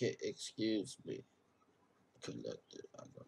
S1: Okay, excuse me. Collected. I got.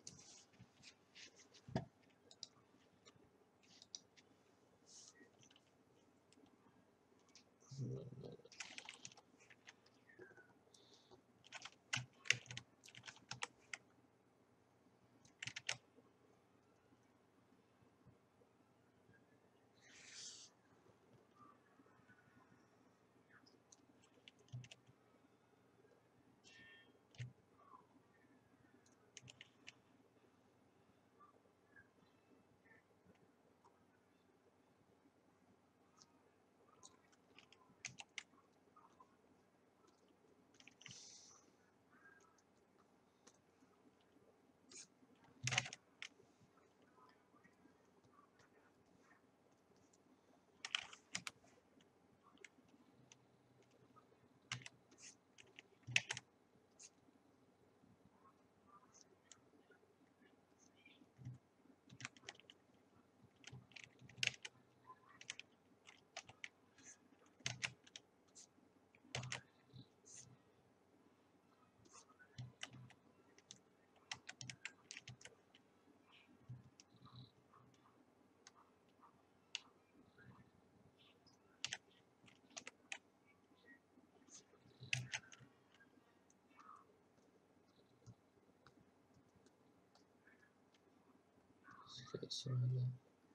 S1: Okay, so then-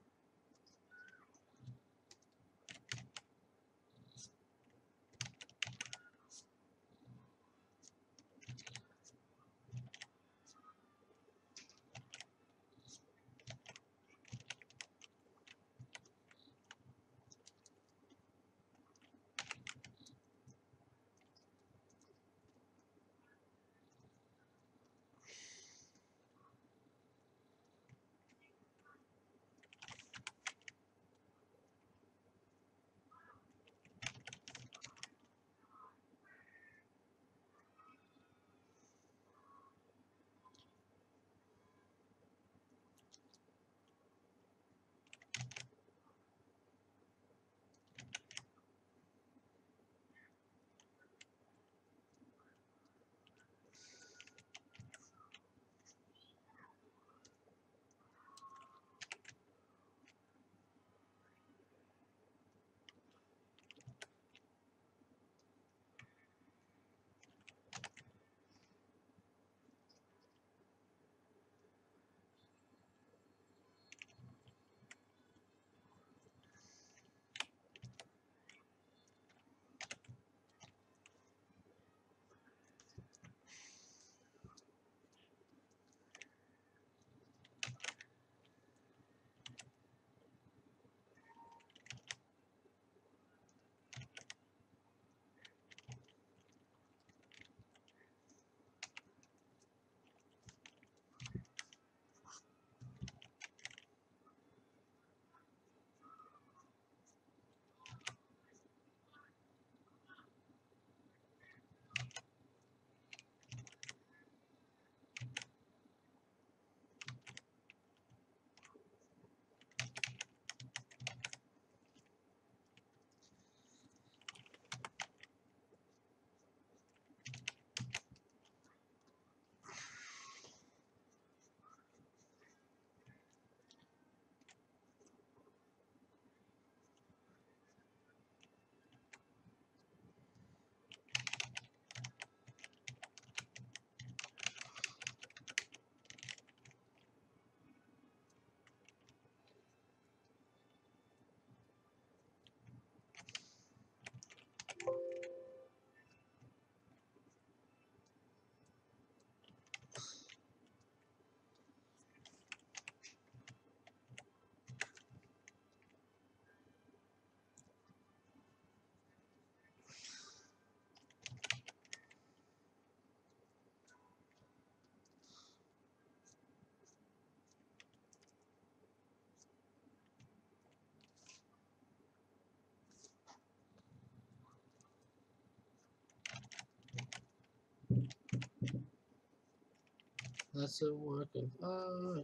S1: That's a work of art.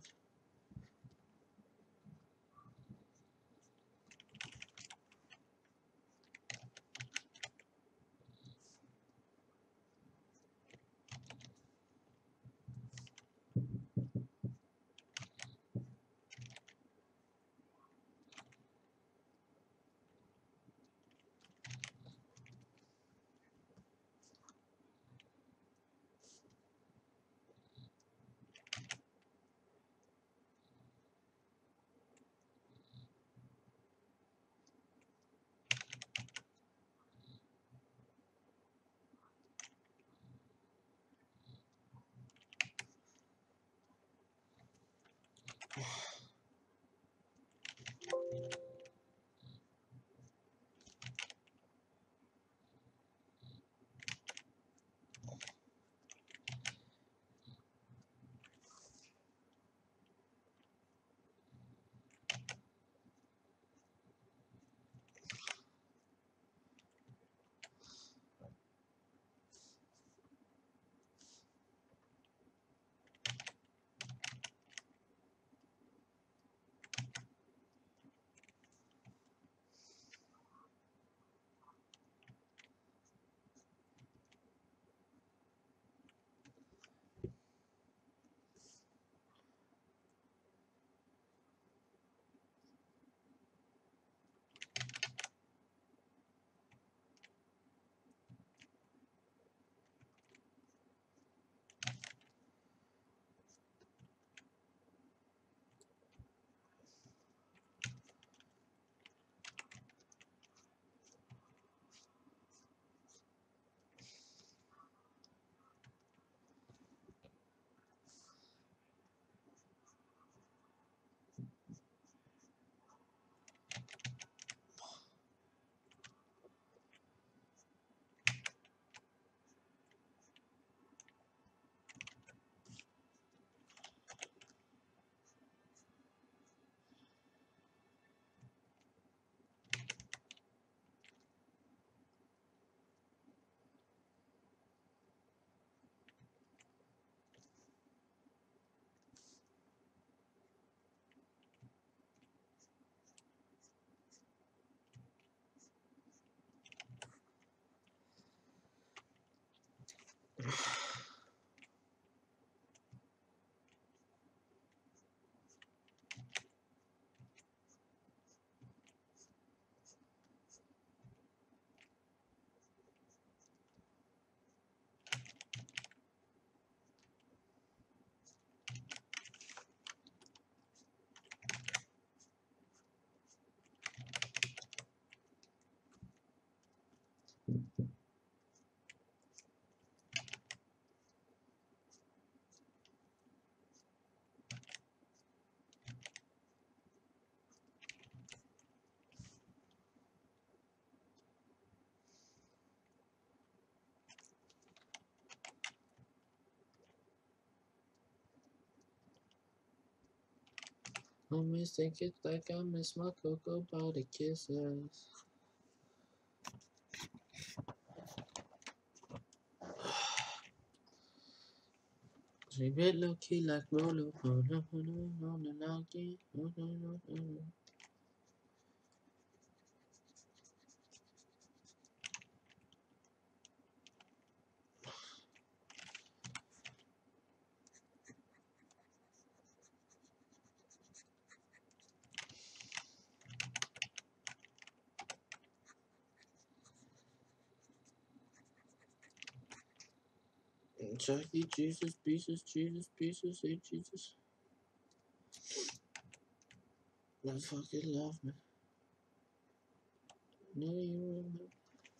S1: I miss think it like I miss my cocoa body kisses. She bit low key like Rolo, on the Nike. Chucky, Jesus, pieces, Jesus, pieces, hey Jesus. I fucking love me. No, you remember.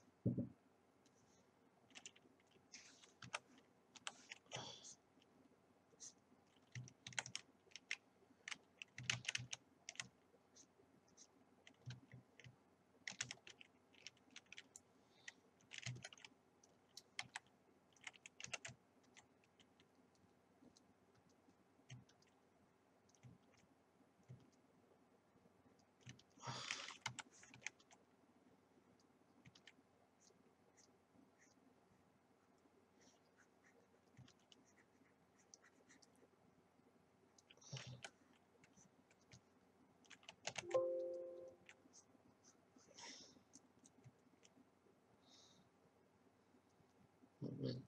S1: Oh, man.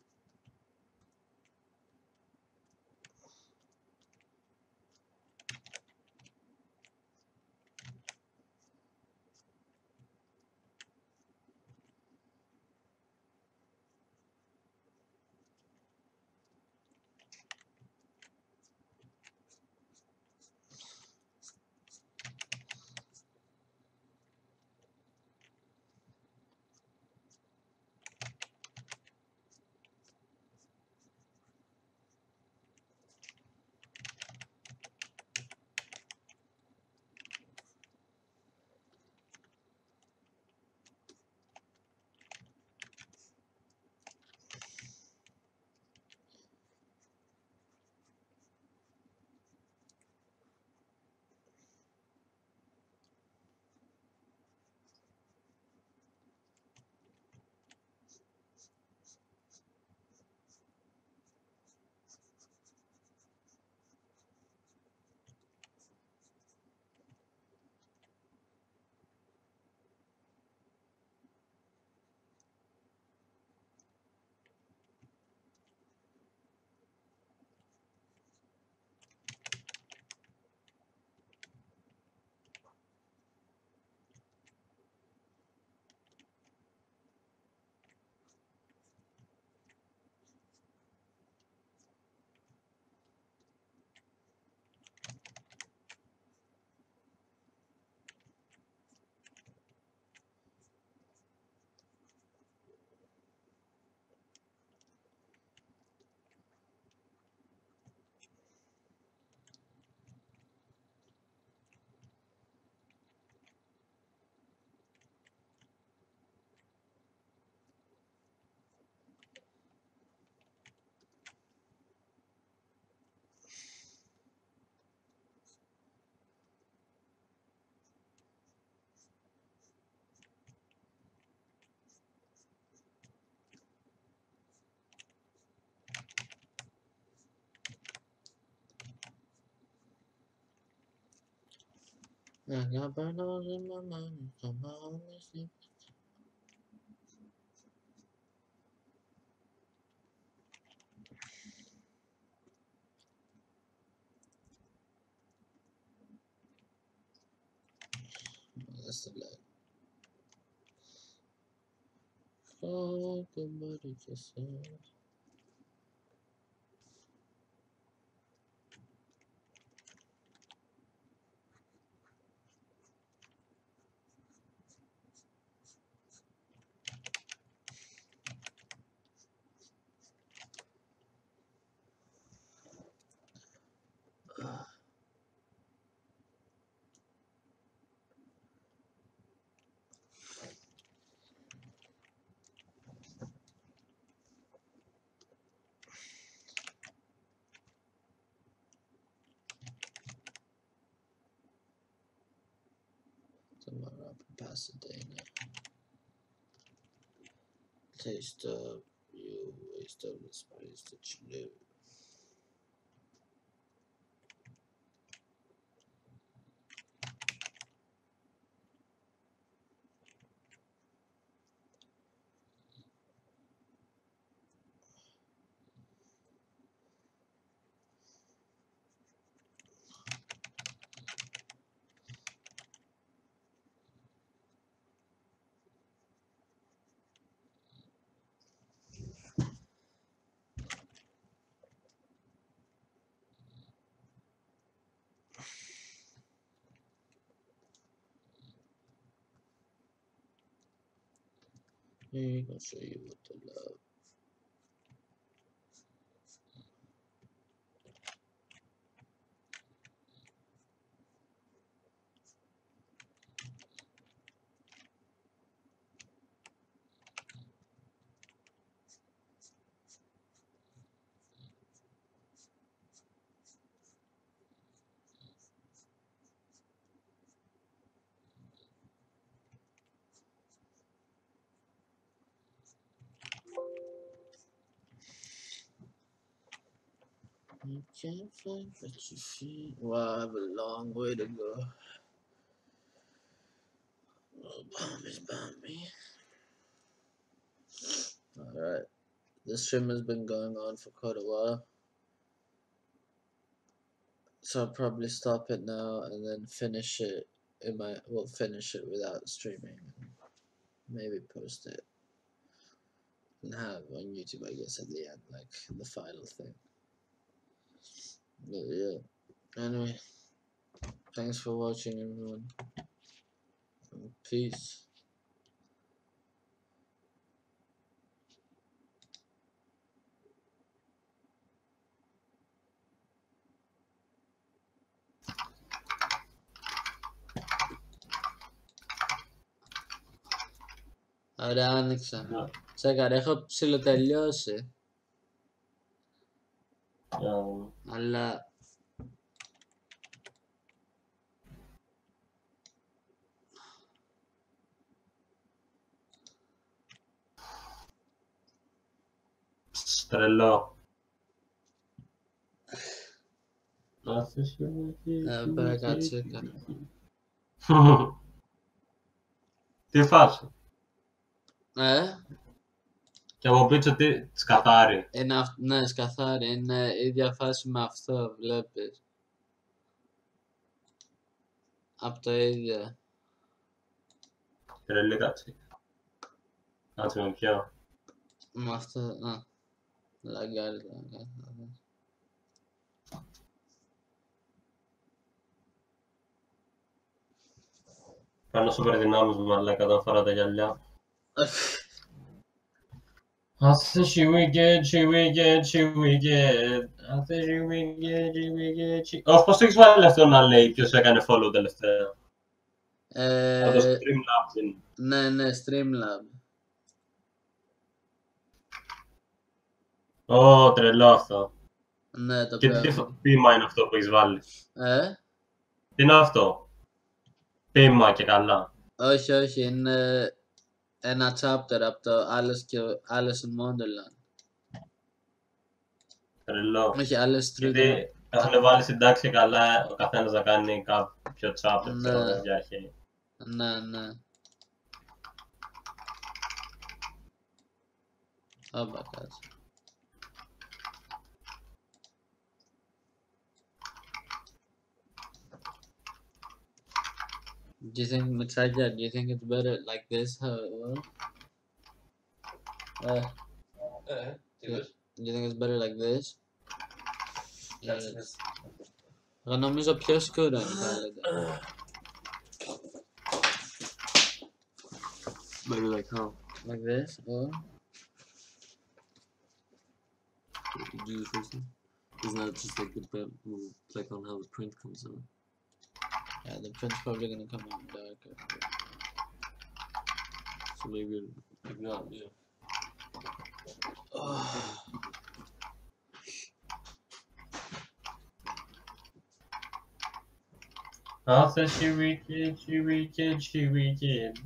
S1: I got burnt out in my mind, so my only sleep. That's the lag. Oh, somebody just said. up in Pasadena. Taste of you, waste of the space that you live. Here, I'll show you what to love. You can't fly, but you feel. Wow, I have a long way to go. Oh, bomb is bombing. Alright. This stream has been going on for quite a while. So I'll probably stop it now and then finish it in my well finish it without streaming. Maybe post it. And have on YouTube I guess at the end, like the final thing. But yeah. Anyway. Thanks for watching everyone. Peace. Ωραία, άνοιξα.
S3: Yeah.
S1: Τσέκαρε, έχω ψιλοτελειώσει.
S3: Yeah.
S1: Αλλά
S3: Τρελό.
S1: ε, πέρα κάτσε έκανα.
S3: Τι φάση.
S1: Ε,
S3: Και από πίσω τι σκαθάρι.
S1: είναι, αυ- ναι, σκαθάρι, είναι η ίδια φάση με αυτό, βλέπεις. Απ' το ίδιο.
S3: Τρελή κάτσε. Κάτσε με ποιο.
S1: Με αυτό, α. Λαγκάρι, λαγκάρι.
S3: Κάνω σούπερ δυνάμεις μου, μαλάκα, όταν φοράω τα γυαλιά. Άσε she wicked, she wicked, she wicked. Άσε she wicked, she wicked, she... Ω, πώς το έχεις βάλει αυτό να λέει ποιος έκανε follow τελευταία. Από το
S1: Ε,
S3: Streamlabs είναι.
S1: ναι, ναι, Streamlab.
S3: Ω, τρελό αυτό.
S1: Ναι, το
S3: Και
S1: πέρα.
S3: τι πείμα είναι αυτό που έχεις βάλει.
S1: Ε,
S3: Τι είναι αυτό. Πείμα και καλά.
S1: όχι, όχι, είναι ένα chapter από το Alice και Alice in Wonderland.
S3: Τρελό.
S1: Όχι, Alice Through the...
S3: Γιατί έχουν βάλει συντάξει και καλά ο καθένας να κάνει κάποιο chapter
S1: Ναι.
S3: ξέρω, για αρχή.
S1: Ναι, ναι. Όπα, κάτσε. Do you think, Mitsaja, do you think it's better like this, how it was? Uh,
S2: Ε, τι λες.
S1: do you think it's better like this?
S2: Κάτσε
S1: Yeah.
S2: μες.
S1: Εγώ νομίζω πιο σκούρο είναι καλύτερα.
S5: Better like how?
S1: Like this, or?
S5: Do the first one? Isn't that just like the print? We'll click on how the print comes out.
S1: Yeah, the print's probably gonna come out darker.
S5: So maybe like that, yeah.
S3: Alltså she wicked, she wicked, she wicked.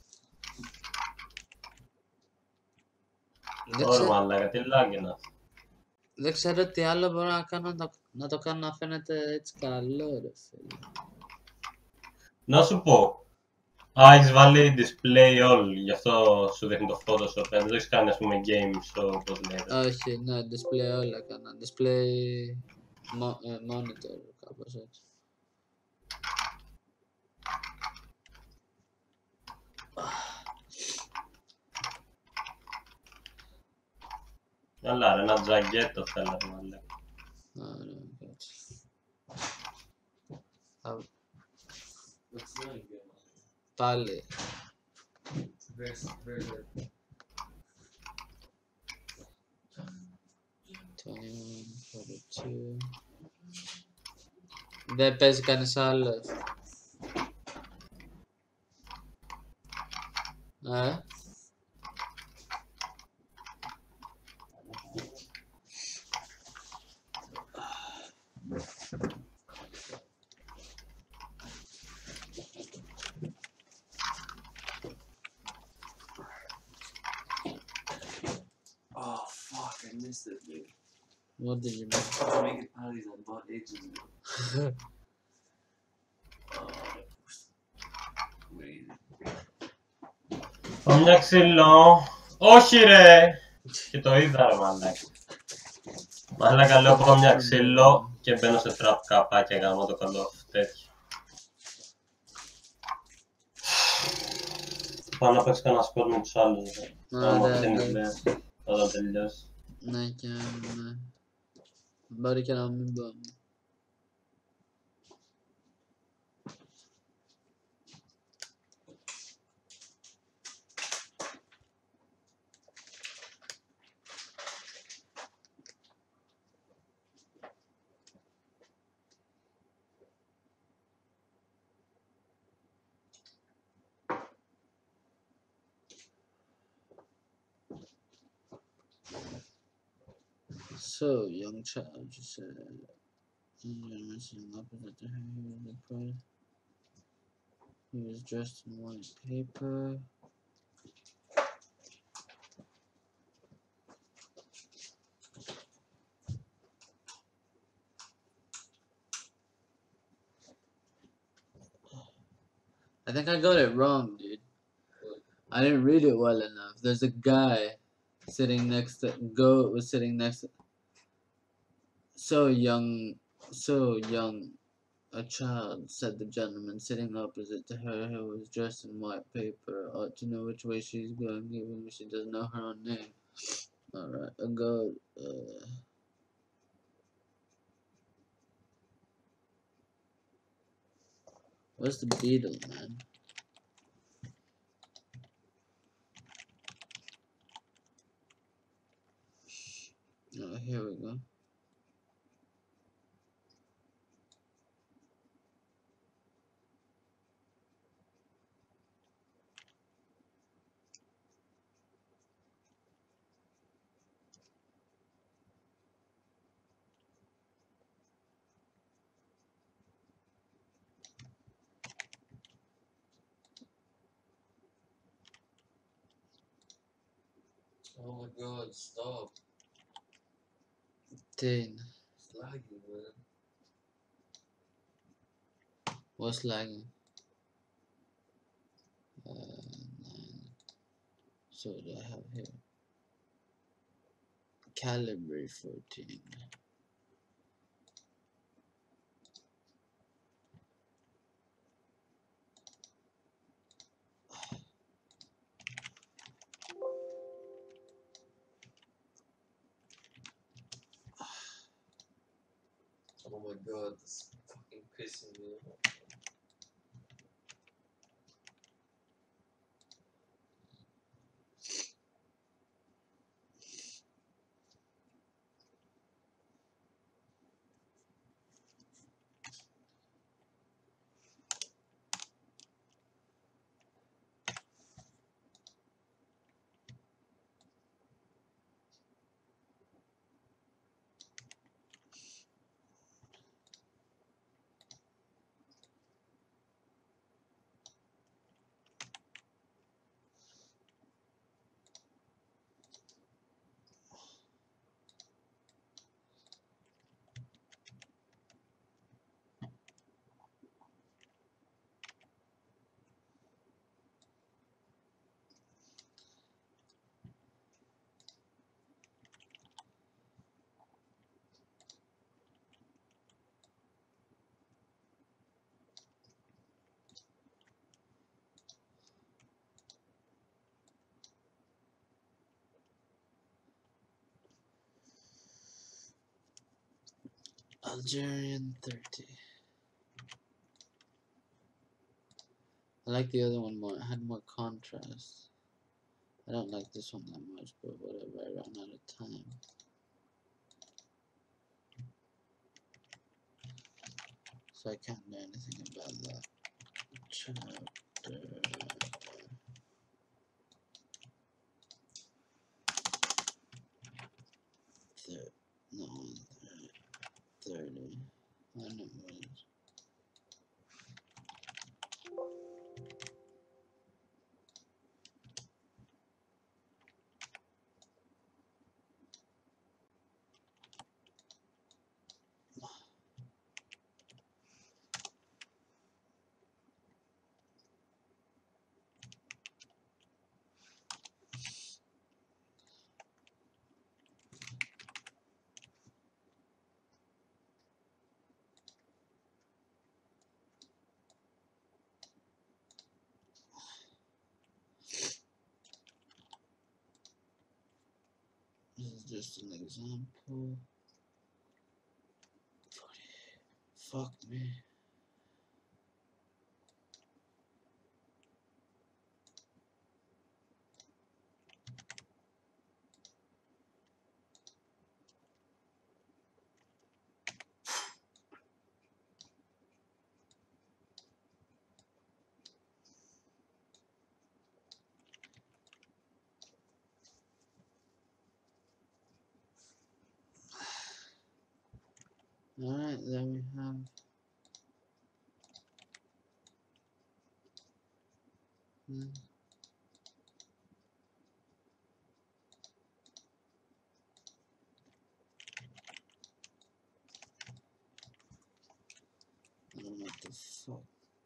S3: Orman lägga till laggen alltså.
S1: Lek sä rötti alla bara kan να το κάνω να φαίνεται έτσι καλό ρε φίλε.
S3: Να σου πω, α, έχεις βάλει display all, γι' αυτό σου δείχνει το Photoshop, δεν το έχεις κάνει ας πούμε game show, όπως λέτε.
S1: Όχι, ναι, display όλα έκανα. Display mo ε, monitor, κάπως έτσι.
S3: Αλλά ρε, ένα τζαγκέτο θέλω να λέω.
S1: Ωραία, κάτσε.
S2: It's really good.
S1: Πάλι.
S2: Very, very good.
S1: twenty-one, forty-two. Δεν παίζει κανείς άλλος. Ε?
S5: Oh fuck, I missed it, dude.
S1: What did you miss?
S5: I was making patties I bought ages ago. Oh, wait.
S3: Έχω μια ξύλο. Όχι ρε! Και το είδα ρε μαλάκα. Μαλάκα λέω πω έχω μια ξύλο και μπαίνω σε trap καπάκια γάμω το καλό τέτοιο. Πάω να παίξω κανένα σκορ με τους άλλους. Άμα δεν όταν τελειώσει.
S1: Ναι, και ναι. Μπορεί και να μην πάμε. So, young child just said, opposite to her, he was employed. He was dressed in white paper. I think I got it wrong, dude. I didn't read it well enough. There's a guy sitting next to Goat was sitting next to so young so young a child, said the gentleman sitting opposite to her, who was dressed in white paper, ought to know which way she's going, even if she doesn't know her own name. Alright, a goat uh what's the beetle, man? Oh, here we go.
S5: Oh my god, stop.
S1: Ten.
S5: It's lagging, man.
S1: What's lagging? Uh, nine. So what do I have here? Calibre fourteen.
S5: Oh my god, this is fucking pissing me off.
S1: Algerian thirty. I like the other one more. It had more contrast. I don't like this one that much, but whatever. I ran out of time. So I can't do anything about that. Chapter. Thir no, thirty. I don't know what it is. This is just an example. Fuck me. Alright, there we have hmm. I don't know what the fuck.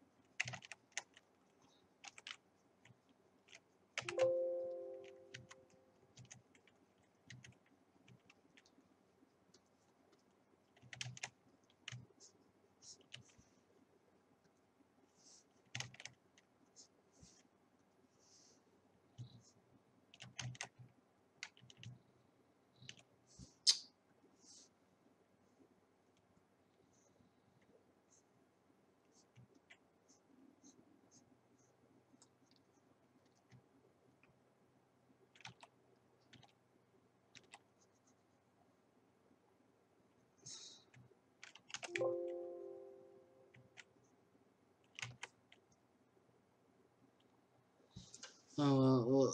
S1: Oh well, well,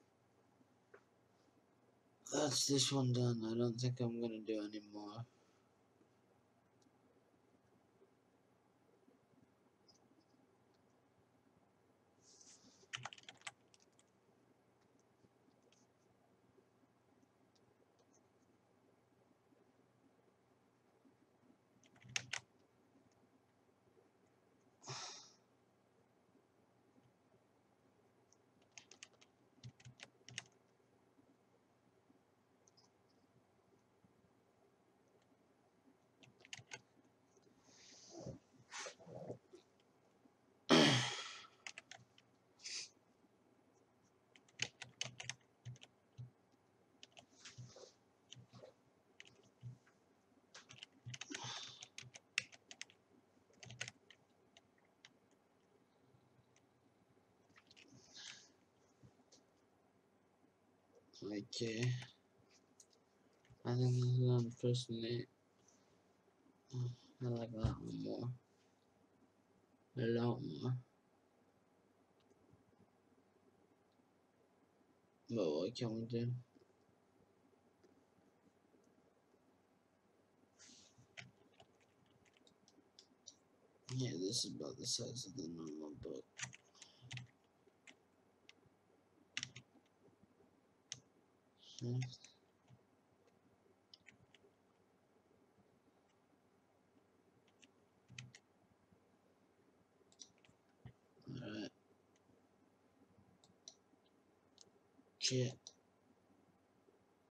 S1: that's this one done. I don't think I'm gonna do any more. Okay. I think this one personally, I like that one more. A lot more. But what can we do? Yeah, this is about the size of the normal book. Hmm. Alright. Shit.